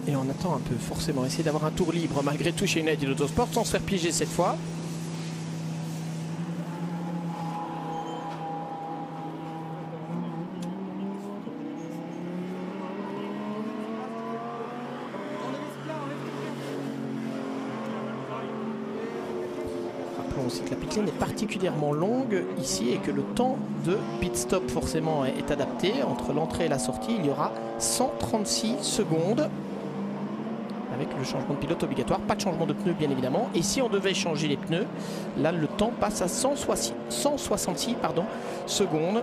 Et on attend un peu, forcément, essayer d'avoir un tour libre malgré tout chez United Autosport sans se faire piéger cette fois. Rappelons aussi que la pit lane est particulièrement longue ici et que le temps de pit stop forcément est adapté. Entre l'entrée et la sortie, il y aura cent trente-six secondes. Avec le changement de pilote obligatoire, pas de changement de pneus bien évidemment. Et si on devait changer les pneus, là le temps passe à cent soixante-six pardon, secondes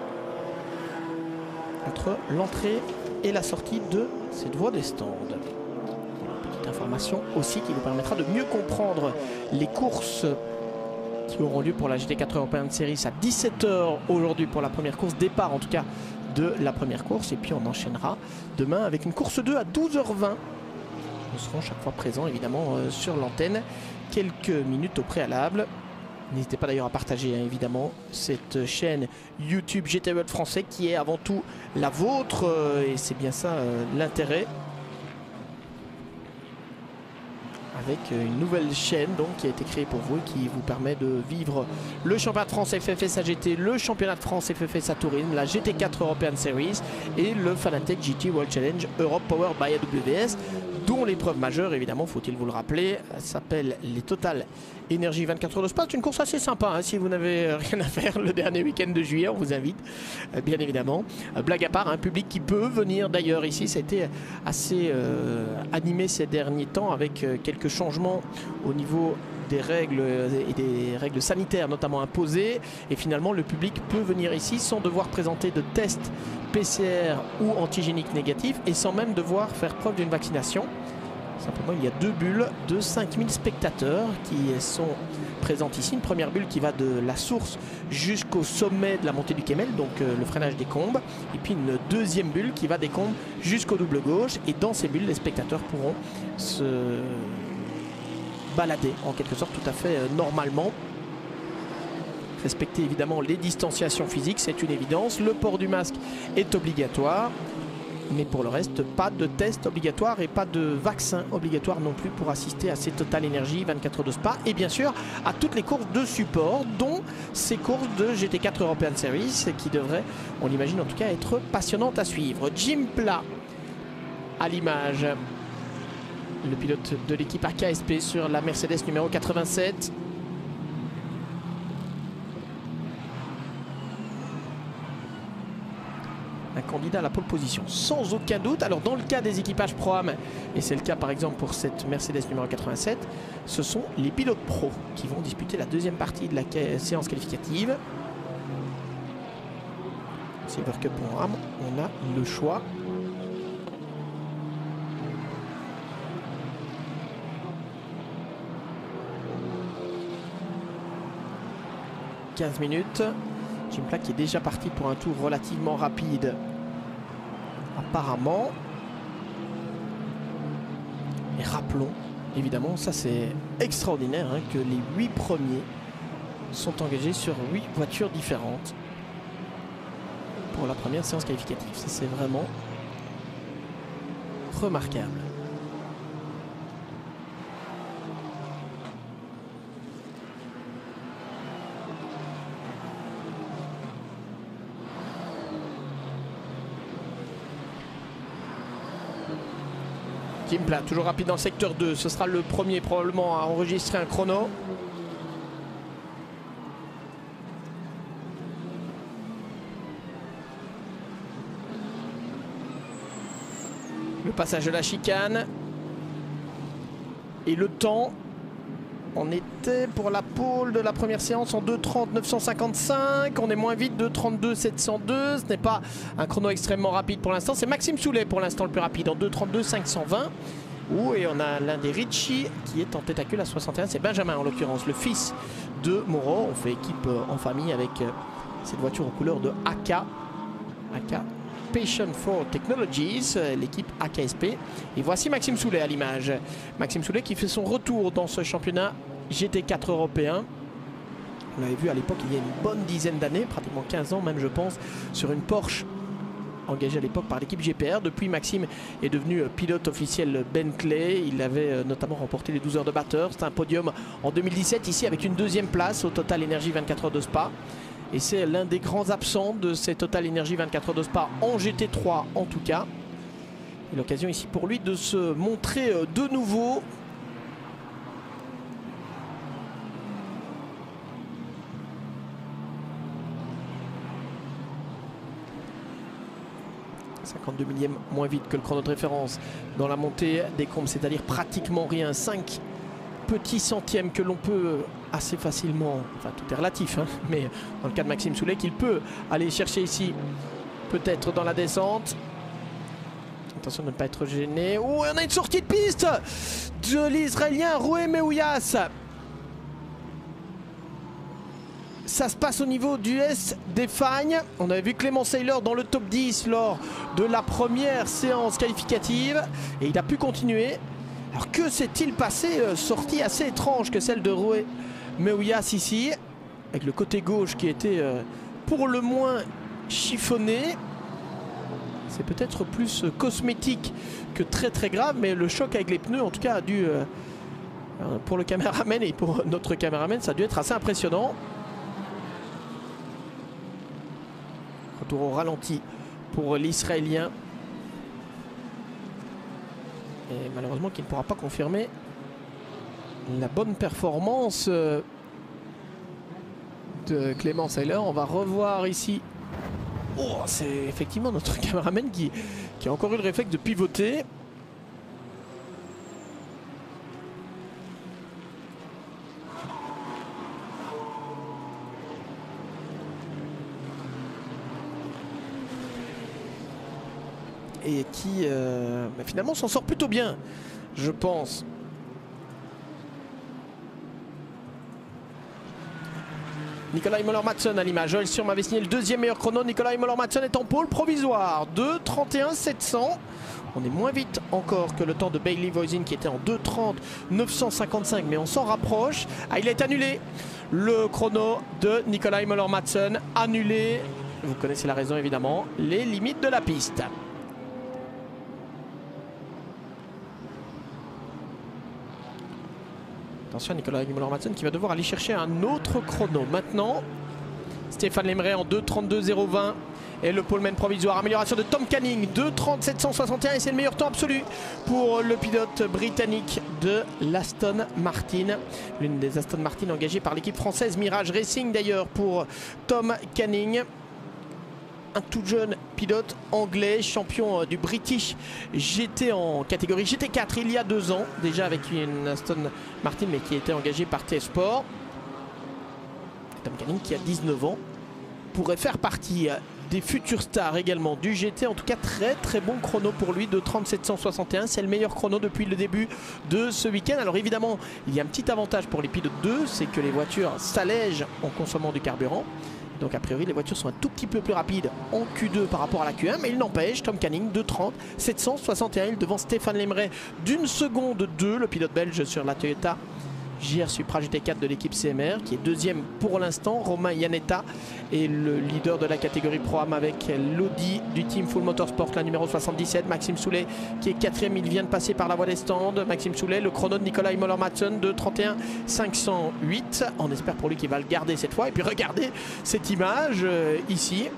entre l'entrée et la sortie de cette voie des stands. Petite information aussi qui vous permettra de mieux comprendre les courses qui auront lieu pour la G T quatre European Series à dix-sept heures aujourd'hui pour la première course, départ en tout cas de la première course. Et puis on enchaînera demain avec une course deux à douze heures vingt. Nous serons chaque fois présents évidemment euh, sur l'antenne quelques minutes au préalable. N'hésitez pas d'ailleurs à partager hein, évidemment cette chaîne YouTube G T World français qui est avant tout la vôtre euh, et c'est bien ça euh, l'intérêt. Avec une nouvelle chaîne donc qui a été créée pour vous et qui vous permet de vivre le championnat de France F F S A G T, le championnat de France F F S A Tourisme, la G T quatre European Series et le Fanatec G T World Challenge Europe Power by A W S, dont l'épreuve majeure évidemment, faut-il vous le rappeler, s'appelle les Total Energy vingt-quatre heures de Spa. C'est une course assez sympa hein, si vous n'avez rien à faire le dernier week-end de juillet, on vous invite euh, bien évidemment. Euh, blague à part, un public qui peut venir d'ailleurs ici, ça a été assez euh, animé ces derniers temps avec euh, quelques changements au niveau des règles et des règles sanitaires notamment imposées, et finalement le public peut venir ici sans devoir présenter de test P C R ou antigénique négatif et sans même devoir faire preuve d'une vaccination. Simplement il y a deux bulles de cinq mille spectateurs qui sont présentes ici. Une première bulle qui va de la source jusqu'au sommet de la montée du Kemmel, donc euh, le freinage des combes, et puis une deuxième bulle qui va des combes jusqu'au double gauche, et dans ces bulles les spectateurs pourront se balader en quelque sorte tout à fait euh, normalement. Respecter évidemment les distanciations physiques, c'est une évidence. Le port du masque est obligatoire, mais pour le reste pas de test obligatoire et pas de vaccin obligatoire non plus pour assister à ces Total Energy vingt-quatre heures de Spa, et bien sûr à toutes les courses de support, dont ces courses de G T quatre European Series qui devraient, on l'imagine en tout cas, être passionnantes à suivre. Jim Pla à l'image, le pilote de l'équipe A K S P sur la Mercedes numéro quatre-vingt-sept. Un candidat à la pole position sans aucun doute. Alors dans le cas des équipages Pro-Am, et c'est le cas par exemple pour cette Mercedes numéro quatre-vingt-sept, ce sont les pilotes pro qui vont disputer la deuxième partie de la séance qualificative. Silver Cup Pro-Am, on a le choix. quinze minutes. Jim Pla qui est déjà parti pour un tour relativement rapide apparemment. Et rappelons évidemment, ça c'est extraordinaire hein, que les huit premiers sont engagés sur huit voitures différentes pour la première séance qualificative. Ça c'est vraiment remarquable. Jim Pla, toujours rapide dans le secteur deux. Ce sera le premier probablement à enregistrer un chrono. Le passage de la chicane. Et le temps, on était pour la pole de la première séance en deux trente neuf cent cinquante-cinq. On est moins vite, deux trente-deux sept cent deux. Ce n'est pas un chrono extrêmement rapide pour l'instant. C'est Maxime Soulet pour l'instant le plus rapide en deux trente-deux cinq cent vingt. Ouh, et on a l'un des Ricci qui est en tête à queue à soixante et un. C'est Benjamin en l'occurrence, le fils de Moreau. On fait équipe en famille avec cette voiture aux couleurs de A K. A K Passion for Technologies, l'équipe A K S P. Et voici Maxime Soulet à l'image. Maxime Soulet qui fait son retour dans ce championnat G T quatre européen. On l'avait vu à l'époque il y a une bonne dizaine d'années, pratiquement quinze ans même je pense, sur une Porsche engagé à l'époque par l'équipe G P R. Depuis, Maxime est devenu pilote officiel Bentley. Il avait notamment remporté les douze heures de batteur. C'est un podium en deux mille dix-sept ici avec une deuxième place au Total Energy vingt-quatre heures de Spa. Et c'est l'un des grands absents de ces Total Energy vingt-quatre heures de Spa en G T trois en tout cas. Et l'occasion ici pour lui de se montrer de nouveau. cinquante-deux millièmes moins vite que le chrono de référence dans la montée des Combes, c'est-à-dire pratiquement rien. cinq petits centièmes que l'on peut assez facilement, enfin tout est relatif, hein, mais dans le cas de Maxime Soulet, qu'il peut aller chercher ici, peut-être dans la descente. Attention de ne pas être gêné. Oh, on a une sortie de piste de l'Israélien Roué Meouyas. Ça se passe au niveau du S des Fagnes. On avait vu Clément Saylor dans le top dix lors de la première séance qualificative. Et il a pu continuer. Alors que s'est-il passé? Sortie assez étrange que celle de Roué Meouyas ici. Avec le côté gauche qui était pour le moins chiffonné. C'est peut-être plus cosmétique que très très grave. Mais le choc avec les pneus en tout cas a dû... Pour le caméraman et pour notre caméraman, ça a dû être assez impressionnant. Retour au ralenti pour l'Israélien. Et malheureusement qu'il ne pourra pas confirmer la bonne performance de Clément Saylor. On va revoir ici. Oh, c'est effectivement notre caméraman qui, qui a encore eu le réflexe de pivoter. Et qui euh, bah finalement s'en sort plutôt bien, je pense. Nikolai Müller-Madsen à l'image. Joël Sur m'avait signé le deuxième meilleur chrono. Nikolai Müller-Madsen est en pôle provisoire. deux trente et un sept cents. On est moins vite encore que le temps de Bailey Voisin qui était en deux trente neuf cent cinquante-cinq. Mais on s'en rapproche. Ah, il est annulé. Le chrono de Nikolai Müller-Madsen annulé. Vous connaissez la raison évidemment. Les limites de la piste. Attention à Nikolai Müller-Madsen qui va devoir aller chercher un autre chrono. Maintenant, Stéphane Lemray en deux trente-deux zéro vingt. Et le poleman provisoire. Amélioration de Tom Canning, deux trente sept cent soixante et un. Et c'est le meilleur temps absolu pour le pilote britannique de l'Aston Martin. L'une des Aston Martin engagées par l'équipe française Mirage Racing d'ailleurs pour Tom Canning. Un tout jeune pilote anglais, champion du British G T en catégorie G T quatre il y a deux ans, déjà avec une Aston Martin mais qui était engagé par T F Sport. Tom Canning qui a dix-neuf ans pourrait faire partie des futures stars également du G T. En tout cas très très bon chrono pour lui de trente sept cent soixante et un. C'est le meilleur chrono depuis le début de ce week-end. Alors évidemment il y a un petit avantage pour les pilotes deux, c'est que les voitures s'allègent en consommant du carburant. Donc a priori les voitures sont un tout petit peu plus rapides en Q deux par rapport à la Q un. Mais il n'empêche, Tom Canning deux trente sept cent soixante et un devant Stéphane Lemray d'une seconde deux. Le pilote belge sur la Toyota J R Supra G T quatre de l'équipe C M R qui est deuxième pour l'instant. Romain Iannetta est le leader de la catégorie Pro-Am avec l'Audi du team Full Motorsport, la numéro soixante-dix-sept. Maxime Soulet qui est quatrième, il vient de passer par la voie des stands. Maxime Soulet, le chrono de Nikolai Müller-Madsen de trente et un cinq cent huit. On espère pour lui qu'il va le garder cette fois. Et puis regardez cette image euh, ici.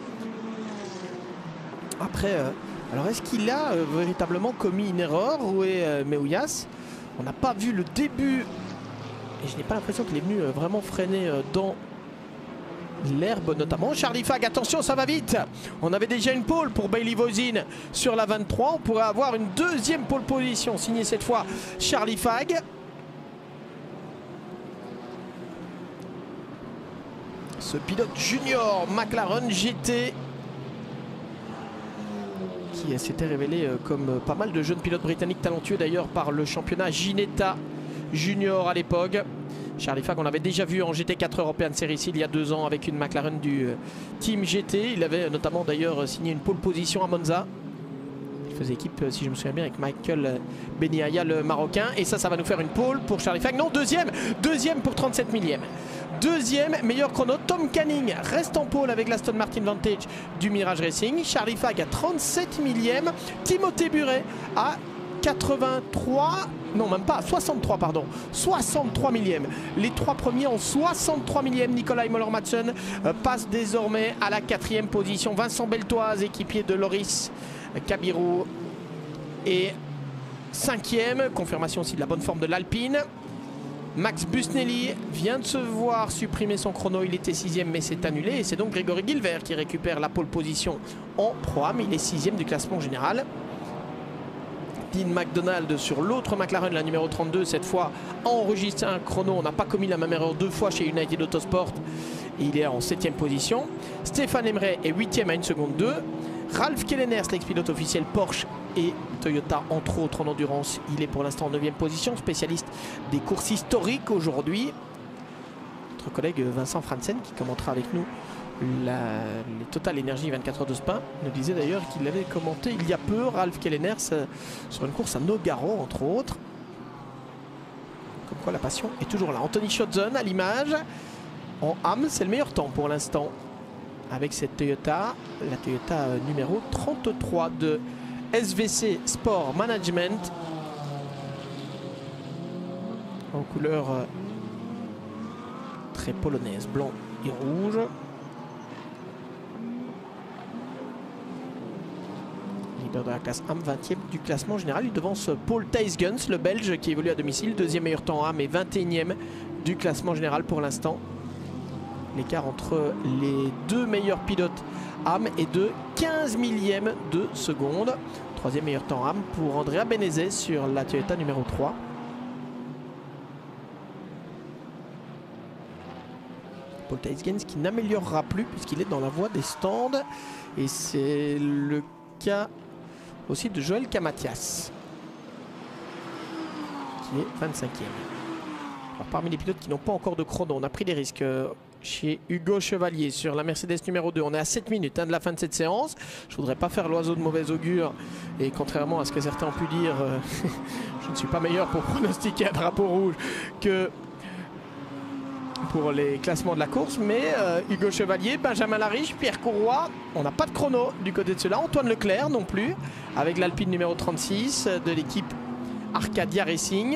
Après, euh, alors est-ce qu'il a euh, véritablement commis une erreur ou est euh, Meouyas? On n'a pas vu le début. Et je n'ai pas l'impression qu'il est venu vraiment freiner dans l'herbe notamment. Charlie Fag, attention ça va vite. On avait déjà une pole pour Bailey Voisin sur la vingt-trois. On pourrait avoir une deuxième pole position signée cette fois Charlie Fag. Ce pilote junior McLaren G T qui s'était révélé comme pas mal de jeunes pilotes britanniques talentueux d'ailleurs par le championnat Ginetta Junior à l'époque. Charlie Fag, on l'avait déjà vu en G T quatre European Series il y a deux ans avec une McLaren du Team G T. Il avait notamment d'ailleurs signé une pole position à Monza. Il faisait équipe, si je me souviens bien, avec Michael Beniaya, le Marocain. Et ça, ça va nous faire une pole pour Charlie Fag. Non, deuxième, deuxième pour trente-sept millième. Deuxième meilleur chrono, Tom Canning reste en pôle avec l'Aston Martin Vantage du Mirage Racing. Charlie Fag à trente-sept millième. Timothée Buret à quatre-vingt-trois, non même pas, soixante-trois pardon, soixante-trois millième. Les trois premiers en soixante-trois millième. Nikolai Müller-Madsen euh, passe désormais à la quatrième position. Vincent Beltoise, équipier de Loris Kabirou, est cinquième. Confirmation aussi de la bonne forme de l'Alpine. Max Busnelli vient de se voir supprimer son chrono, il était sixième mais c'est annulé. Et c'est donc Grégory Gilbert qui récupère la pole position en Pro-Am. Il est sixième du classement général. Dean McDonald sur l'autre McLaren, la numéro trente-deux, cette fois a enregistré un chrono. On n'a pas commis la même erreur deux fois chez United Autosport. Il est en septième position. Stéphane Emeret est huitième à une seconde deux. Ralph Kelleners, l'ex-pilote officiel Porsche et Toyota entre autres en endurance, il est pour l'instant en neuvième position, spécialiste des courses historiques aujourd'hui. Notre collègue Vincent Franzen, qui commentera avec nous la, les Total Energy vingt-quatre heures de Spa, nous disait d'ailleurs qu'il avait commenté il y a peu Ralph Kelleners euh, sur une course à Nogaro entre autres. Comme quoi la passion est toujours là. Anthony Schotzen à l'image en Am, c'est le meilleur temps pour l'instant avec cette Toyota, la Toyota euh, numéro trente-trois de S V C Sport Management en couleur euh, très polonaise, blanc et rouge. Leader de la classe A M, vingtième du classement général. Il devance Paul Thijsgens, le Belge qui évolue à domicile, deuxième meilleur temps A M et vingt et unième du classement général pour l'instant. L'écart entre les deux meilleurs pilotes A M est de quinze millièmes de seconde. Troisième meilleur temps A M pour Andrea Benezet sur la Toyota numéro trois. Paul Thijsgens qui n'améliorera plus puisqu'il est dans la voie des stands. Et c'est le cas aussi de Joël Camatias qui est vingt-cinquième. Alors, parmi les pilotes qui n'ont pas encore de chrono, on a pris des risques chez Hugo Chevalier sur la Mercedes numéro deux. On est à sept minutes hein, de la fin de cette séance. Je voudrais pas faire l'oiseau de mauvais augure et contrairement à ce que certains ont pu dire, euh, je ne suis pas meilleur pour pronostiquer un drapeau rouge que pour les classements de la course, mais euh, Hugo Chevalier, Benjamin Lariche, Pierre Courroy, on n'a pas de chrono du côté de cela. Antoine Leclerc non plus, avec l'Alpine numéro trente-six de l'équipe Arcadia Racing.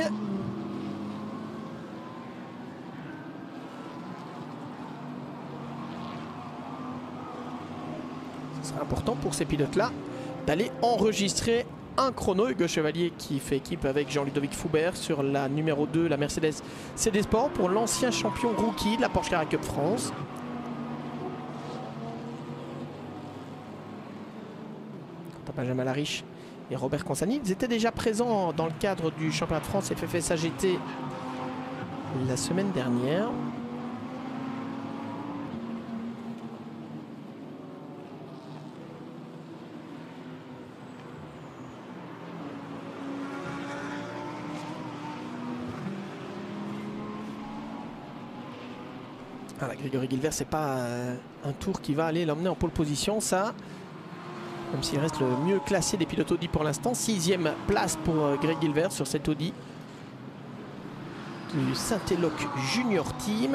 Ce sera important pour ces pilotes-là d'aller enregistrer un chrono. Hugo Chevalier qui fait équipe avec Jean-Ludovic Foubert sur la numéro deux, la Mercedes C D Sport, pour l'ancien champion rookie de la Porsche Carrera Cup France. Quant à Benjamin Lariche et Robert Consani, ils étaient déjà présents dans le cadre du championnat de France F F S A G T la semaine dernière. Voilà, Grégory Gilbert, c'est pas euh, un tour qui va aller l'emmener en pole position, ça. Même s'il reste le mieux classé des pilotes Audi pour l'instant. Sixième place pour euh, Greg Gilbert sur cette Audi du Saint-Eloc Junior Team.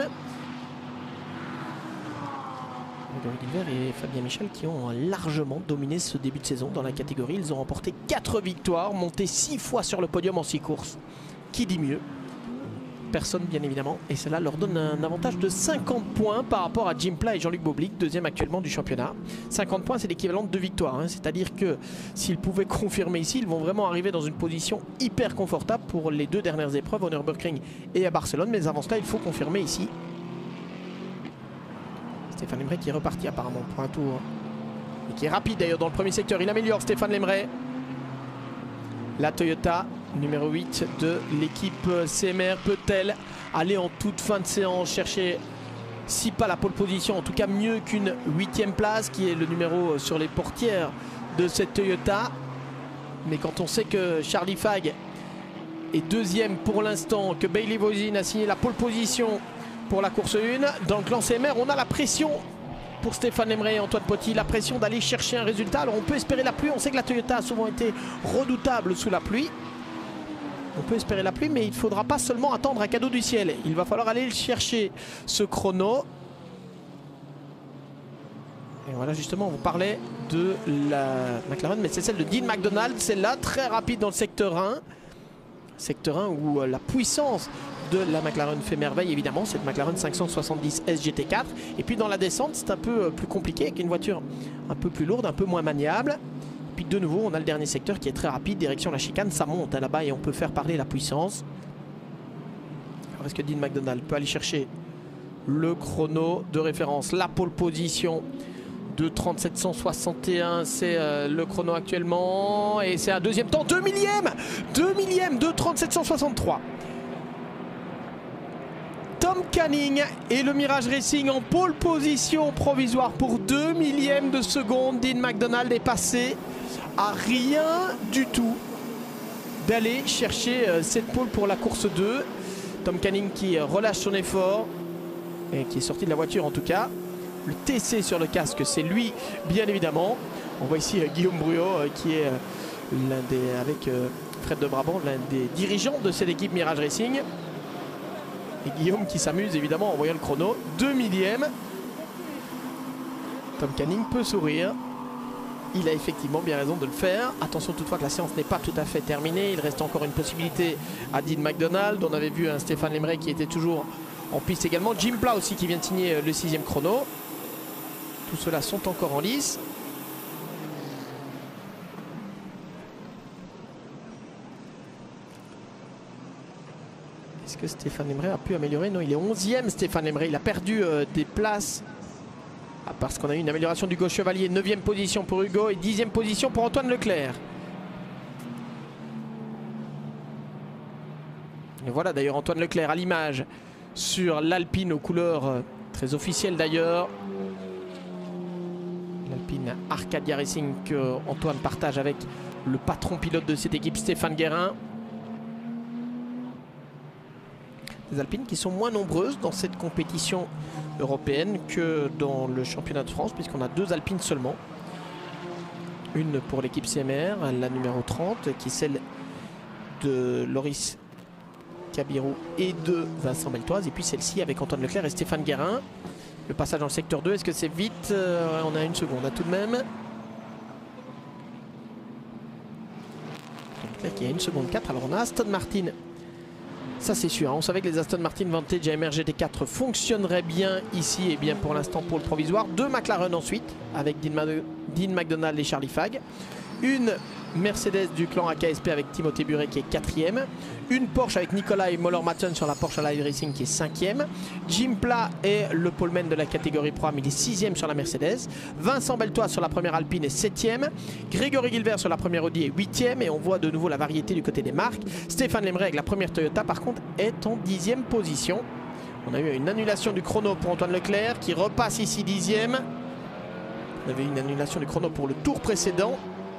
Grégory Gilbert et Fabien Michel qui ont largement dominé ce début de saison dans la catégorie. Ils ont remporté quatre victoires, monté six fois sur le podium en six courses. Qui dit mieux? Personne bien évidemment, et cela leur donne un avantage de cinquante points par rapport à Jim Pla et Jean-Luc Boblic, deuxième actuellement du championnat. cinquante points, c'est l'équivalent de deux victoires, hein. C'est-à-dire que s'ils pouvaient confirmer ici, ils vont vraiment arriver dans une position hyper confortable pour les deux dernières épreuves au Nürburgring et à Barcelone. Mais avant cela, il faut confirmer ici. Stéphane Lemray qui est reparti apparemment pour un tour et qui est rapide d'ailleurs dans le premier secteur. Il améliore Stéphane Lemray. La Toyota numéro huit de l'équipe C M R peut-elle aller en toute fin de séance chercher, si pas la pole position, en tout cas mieux qu'une huitième place qui est le numéro sur les portières de cette Toyota. Mais quand on sait que Charlie Fag est deuxième pour l'instant, que Bailey Voisin a signé la pole position pour la course un, dans le clan C M R, on a la pression pour Stéphane Lemray et Antoine Poty, la pression d'aller chercher un résultat. Alors on peut espérer la pluie, on sait que la Toyota a souvent été redoutable sous la pluie. On peut espérer la pluie, mais il ne faudra pas seulement attendre un cadeau du ciel. Il va falloir aller le chercher, ce chrono. Et voilà, justement, on vous parlait de la McLaren, mais c'est celle de Dean McDonald. Celle-là, très rapide dans le secteur un. Secteur un où la puissance de la McLaren fait merveille, évidemment. Cette McLaren cinq cent soixante-dix S G T quatre. Et puis dans la descente, c'est un peu plus compliqué, avec une voiture un peu plus lourde, un peu moins maniable. Puis de nouveau, on a le dernier secteur qui est très rapide, direction la chicane. Ça monte hein, là-bas et on peut faire parler la puissance. Alors est-ce que Dean McDonald peut aller chercher le chrono de référence, la pole position de trente-sept cent soixante et un, c'est euh, le chrono actuellement. Et c'est un deuxième temps, deux millièmes deux millièmes de trente-sept cent soixante-trois. Tom Canning et le Mirage Racing en pole position provisoire pour deux millièmes de seconde. Dean McDonald est passé à rien du tout d'aller chercher euh, cette pole pour la course deux. Tom Canning qui euh, relâche son effort et qui est sorti de la voiture en tout cas. Le T C sur le casque, c'est lui, bien évidemment. On voit ici euh, Guillaume Bruot euh, qui est euh, l'un des, avec euh, Fred de Brabant, l'un des dirigeants de cette équipe Mirage Racing. Et Guillaume qui s'amuse évidemment en voyant le chrono. deux millièmes. Tom Canning peut sourire. Il a effectivement bien raison de le faire. Attention toutefois que la séance n'est pas tout à fait terminée. Il reste encore une possibilité à Dean McDonald. On avait vu un Stéphane Lemray qui était toujours en piste également. Jim Pla aussi qui vient de signer le sixième chrono. Tous ceux-là sont encore en lice. Est-ce que Stéphane Lemray a pu améliorer? Non, il est onzième Stéphane Lemray. Il a perdu euh, des places. Ah, parce qu'on a eu une amélioration d'Hugo Chevalier. neuvième position pour Hugo et dixième position pour Antoine Leclerc. Et voilà d'ailleurs Antoine Leclerc à l'image sur l'Alpine aux couleurs euh, très officielles d'ailleurs. L'Alpine Arcadia Racing que Antoine partage avec le patron pilote de cette équipe, Stéphane Guérin. Des Alpines qui sont moins nombreuses dans cette compétition européenne que dans le championnat de France, puisqu'on a deux Alpines seulement. Une pour l'équipe C M R, la numéro trente, qui est celle de Loris Cabirou et de Vincent Beltoise. Et puis celle-ci avec Antoine Leclerc et Stéphane Guérin. Le passage dans le secteur deux, est-ce que c'est vite? euh, On a une seconde à tout de même. Leclerc qui a une seconde quatre. Alors on a Aston Martin. Ça c'est sûr, hein. On savait que les Aston Martin Vantage A M R G T quatre fonctionneraient bien ici et bien pour l'instant pour le provisoire. Deux McLaren ensuite avec Dean McDonald et Charlie Fagg. Une Mercedes du clan A K S P avec Timothée Buret qui est quatrième. Une Porsche avec Nikolai Moller-Matten sur la Porsche Live Racing qui est cinquième. Jim Pla est le poleman de la catégorie Pro, il est sixième sur la Mercedes. Vincent Beltoise sur la première Alpine est septième. Grégory Gilbert sur la première Audi est huitième. Et on voit de nouveau la variété du côté des marques. Stéphane Lemray avec la première Toyota par contre est en dixième position. On a eu une annulation du chrono pour Antoine Leclerc qui repasse ici dixième. On avait eu une annulation du chrono pour le tour précédent.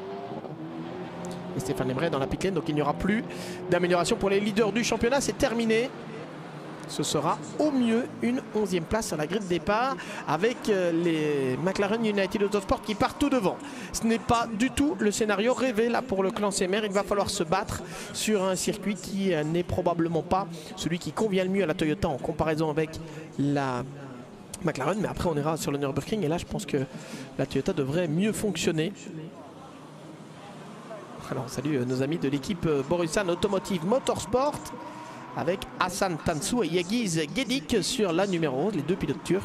Et Stéphane Lemray dans la pit lane, donc il n'y aura plus d'amélioration pour les leaders du championnat. C'est terminé. Ce sera au mieux une onzième place sur la grille de départ avec les McLaren United Autosport qui partent tout devant. Ce n'est pas du tout le scénario rêvé là pour le clan C M R. Il va falloir se battre sur un circuit qui n'est probablement pas celui qui convient le mieux à la Toyota en comparaison avec la McLaren. Mais après on ira sur le Nürburgring et là je pense que la Toyota devrait mieux fonctionner. Alors on salue nos amis de l'équipe Borusan Automotive Motorsport avec Hassan Tansou et Yagiz Gedik sur la numéro onze, les deux pilotes turcs.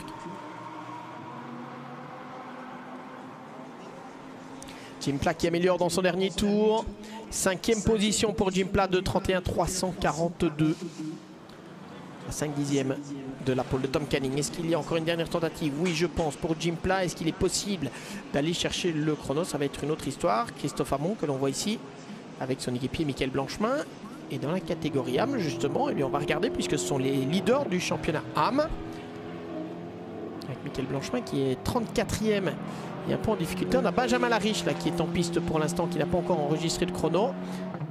Jim Pla qui améliore dans son dernier tour. Cinquième position pour Jim Pla de trente et un trois cent quarante-deux. À cinq dixièmes de la pole de Tom Canning. Est-ce qu'il y a encore une dernière tentative? Oui, je pense pour Jim Pla. Est-ce qu'il est possible d'aller chercher le chrono? Ça va être une autre histoire. Christophe Hamon que l'on voit ici avec son équipier Michael Blanchemin. Et dans la catégorie A M justement, et bien on va regarder puisque ce sont les leaders du championnat A M. Avec Michael Blanchemin qui est trente-quatrième et un peu en difficulté. On a Benjamin Lariche là qui est en piste pour l'instant, qui n'a pas encore enregistré de chrono.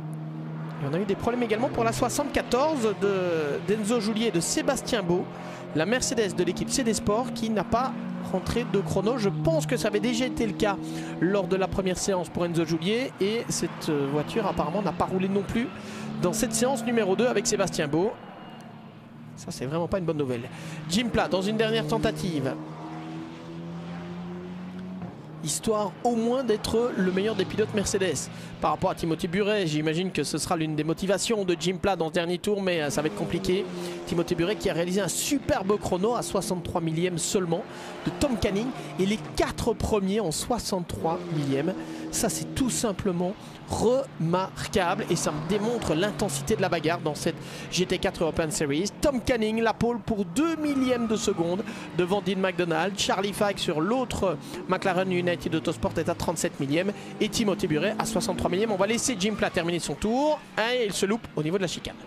Et on a eu des problèmes également pour la soixante-quatorze de d'Enzo Julier et de Sébastien Beau la Mercedes de l'équipe C D Sport qui n'a pas rentré de chrono. Je pense que ça avait déjà été le cas lors de la première séance pour Enzo Julier et cette voiture apparemment n'a pas roulé non plus dans cette séance numéro deux avec Sébastien Beau. Ça, c'est vraiment pas une bonne nouvelle. Jim Pla dans une dernière tentative. Histoire au moins d'être le meilleur des pilotes Mercedes par rapport à Timothée Buret. J'imagine que ce sera l'une des motivations de Jim Pla dans ce dernier tour, mais ça va être compliqué. Timothée Buret qui a réalisé un superbe chrono à soixante-trois millièmes seulement de Tom Canning et les quatre premiers en soixante-trois millièmes. Ça, c'est tout simplement remarquable et ça me démontre l'intensité de la bagarre dans cette G T quatre European Series. Tom Canning, la pole pour deux millièmes de seconde devant Dean McDonald. Charlie Fike sur l'autre McLaren United Autosport est à trente-sept millièmes et Timothée Buret à soixante-trois millièmes. On va laisser Jim Pla terminer son tour et il se loupe au niveau de la chicane.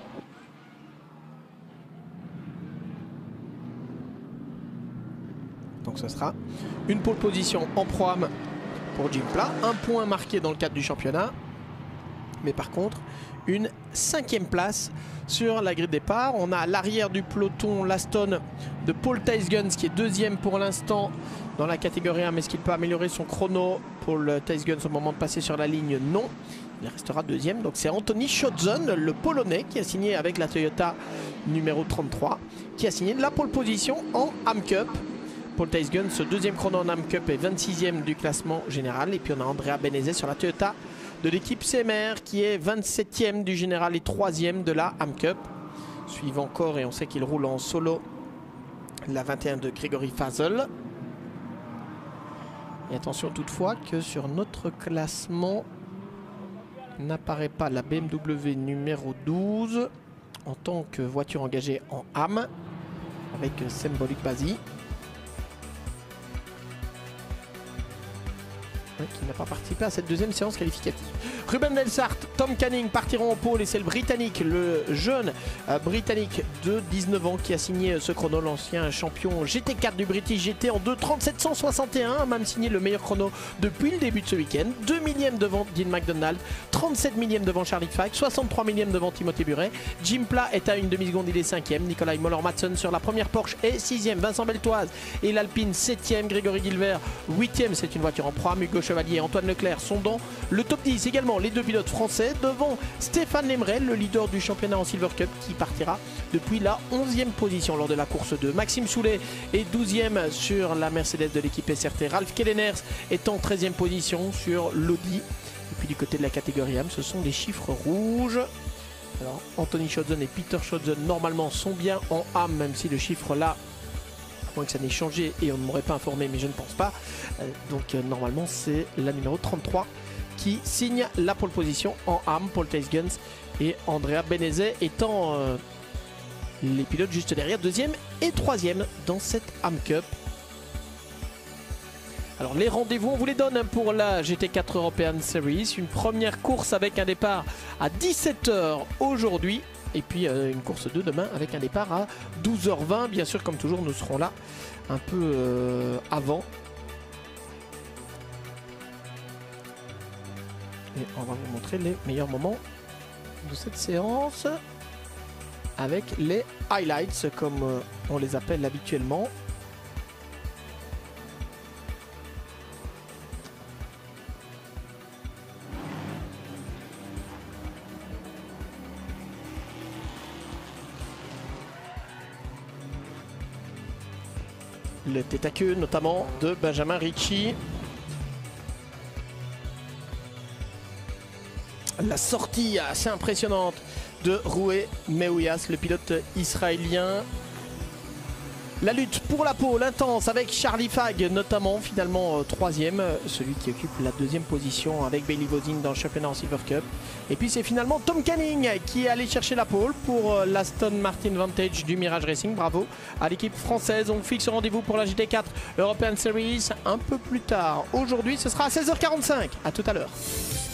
Donc ce sera une pole position en Pro-Am pour Jim Pla, un point marqué dans le cadre du championnat, mais par contre une cinquième place sur la grille de départ. On a à l'arrière du peloton l'Aston de Paul Teisgens qui est deuxième pour l'instant dans la catégorie un, mais est-ce qu'il peut améliorer son chrono? Paul Teisgens au moment de passer sur la ligne, non, il restera deuxième. Donc c'est Anthony Schotzen, le Polonais, qui a signé avec la Toyota numéro trente-trois, qui a signé la pole position en Am Cup. Paul Teisgens, ce deuxième chrono en Am Cup, est vingt-sixième du classement général. Et puis on a Andrea Benezet sur la Toyota de l'équipe C M R qui est vingt-septième du général et troisième de la Am Cup. Suivant encore, et on sait qu'il roule en solo, la vingt et un de Grégory Fasel. Et attention toutefois que sur notre classement n'apparaît pas la B M W numéro douze en tant que voiture engagée en Am avec Sembolik Basi. Qui n'a pas participé à cette deuxième séance qualificative. Ruben Delsart, Tom Canning partiront en pôle et c'est le Britannique, le jeune euh, Britannique de dix-neuf ans qui a signé ce chrono, l'ancien champion G T quatre du British G T en deux trente-sept cent soixante et un, a même signé le meilleur chrono depuis le début de ce week-end. deux millièmes devant Dean McDonald, trente-sept millièmes devant Charlie Fike, soixante-trois millièmes devant Timothée Buret. Jim Pla est à une demi-seconde, il est cinquième. Nikolai Moller-Madsen sur la première Porsche est sixième. Vincent Beltoise et l'Alpine septième. Grégory Gilbert huitième, c'est une voiture en Pro-Am. Hugo Chevalier et Antoine Leclerc sont dans le top dix également, les deux pilotes français devant Stéphane Lemrel, le leader du championnat en Silver Cup qui partira depuis la onzième position lors de la course deux. Maxime Soulet est douzième sur la Mercedes de l'équipe S R T. Ralph Kelleners est en treizième position sur l'Audi. Et puis du côté de la catégorie A M, ce sont des chiffres rouges. Alors Anthony Schotzen et Peter Schotzen normalement sont bien en A M, même si le chiffre là, à moins que ça n'ait changé et on ne m'aurait pas informé, mais je ne pense pas. Euh, donc euh, normalement c'est la numéro trente-trois qui signe la pole position en A M. Paul Teisgens et Andrea Benezet étant euh, les pilotes juste derrière, deuxième et troisième dans cette A M Cup. Alors les rendez-vous, on vous les donne pour la G T quatre European Series. Une première course avec un départ à dix-sept heures aujourd'hui. Et puis euh, une course deux demain avec un départ à douze heures vingt. Bien sûr, comme toujours, nous serons là un peu euh, avant. Et on va vous montrer les meilleurs moments de cette séance avec les highlights, comme euh, on les appelle habituellement. Le tête à queue notamment de Benjamin Ricci. La sortie assez impressionnante de Roué Meouyas, le pilote israélien. La lutte pour la pole intense avec Charlie Fag notamment, finalement euh, troisième, celui qui occupe la deuxième position avec Bailey Vosine dans le championnat en Silver Cup. Et puis c'est finalement Tom Canning qui est allé chercher la pole pour euh, l'Aston Martin Vantage du Mirage Racing. Bravo à l'équipe française. On fixe rendez-vous pour la G T quatre European Series un peu plus tard. Aujourd'hui ce sera à seize heures quarante-cinq. A tout à l'heure.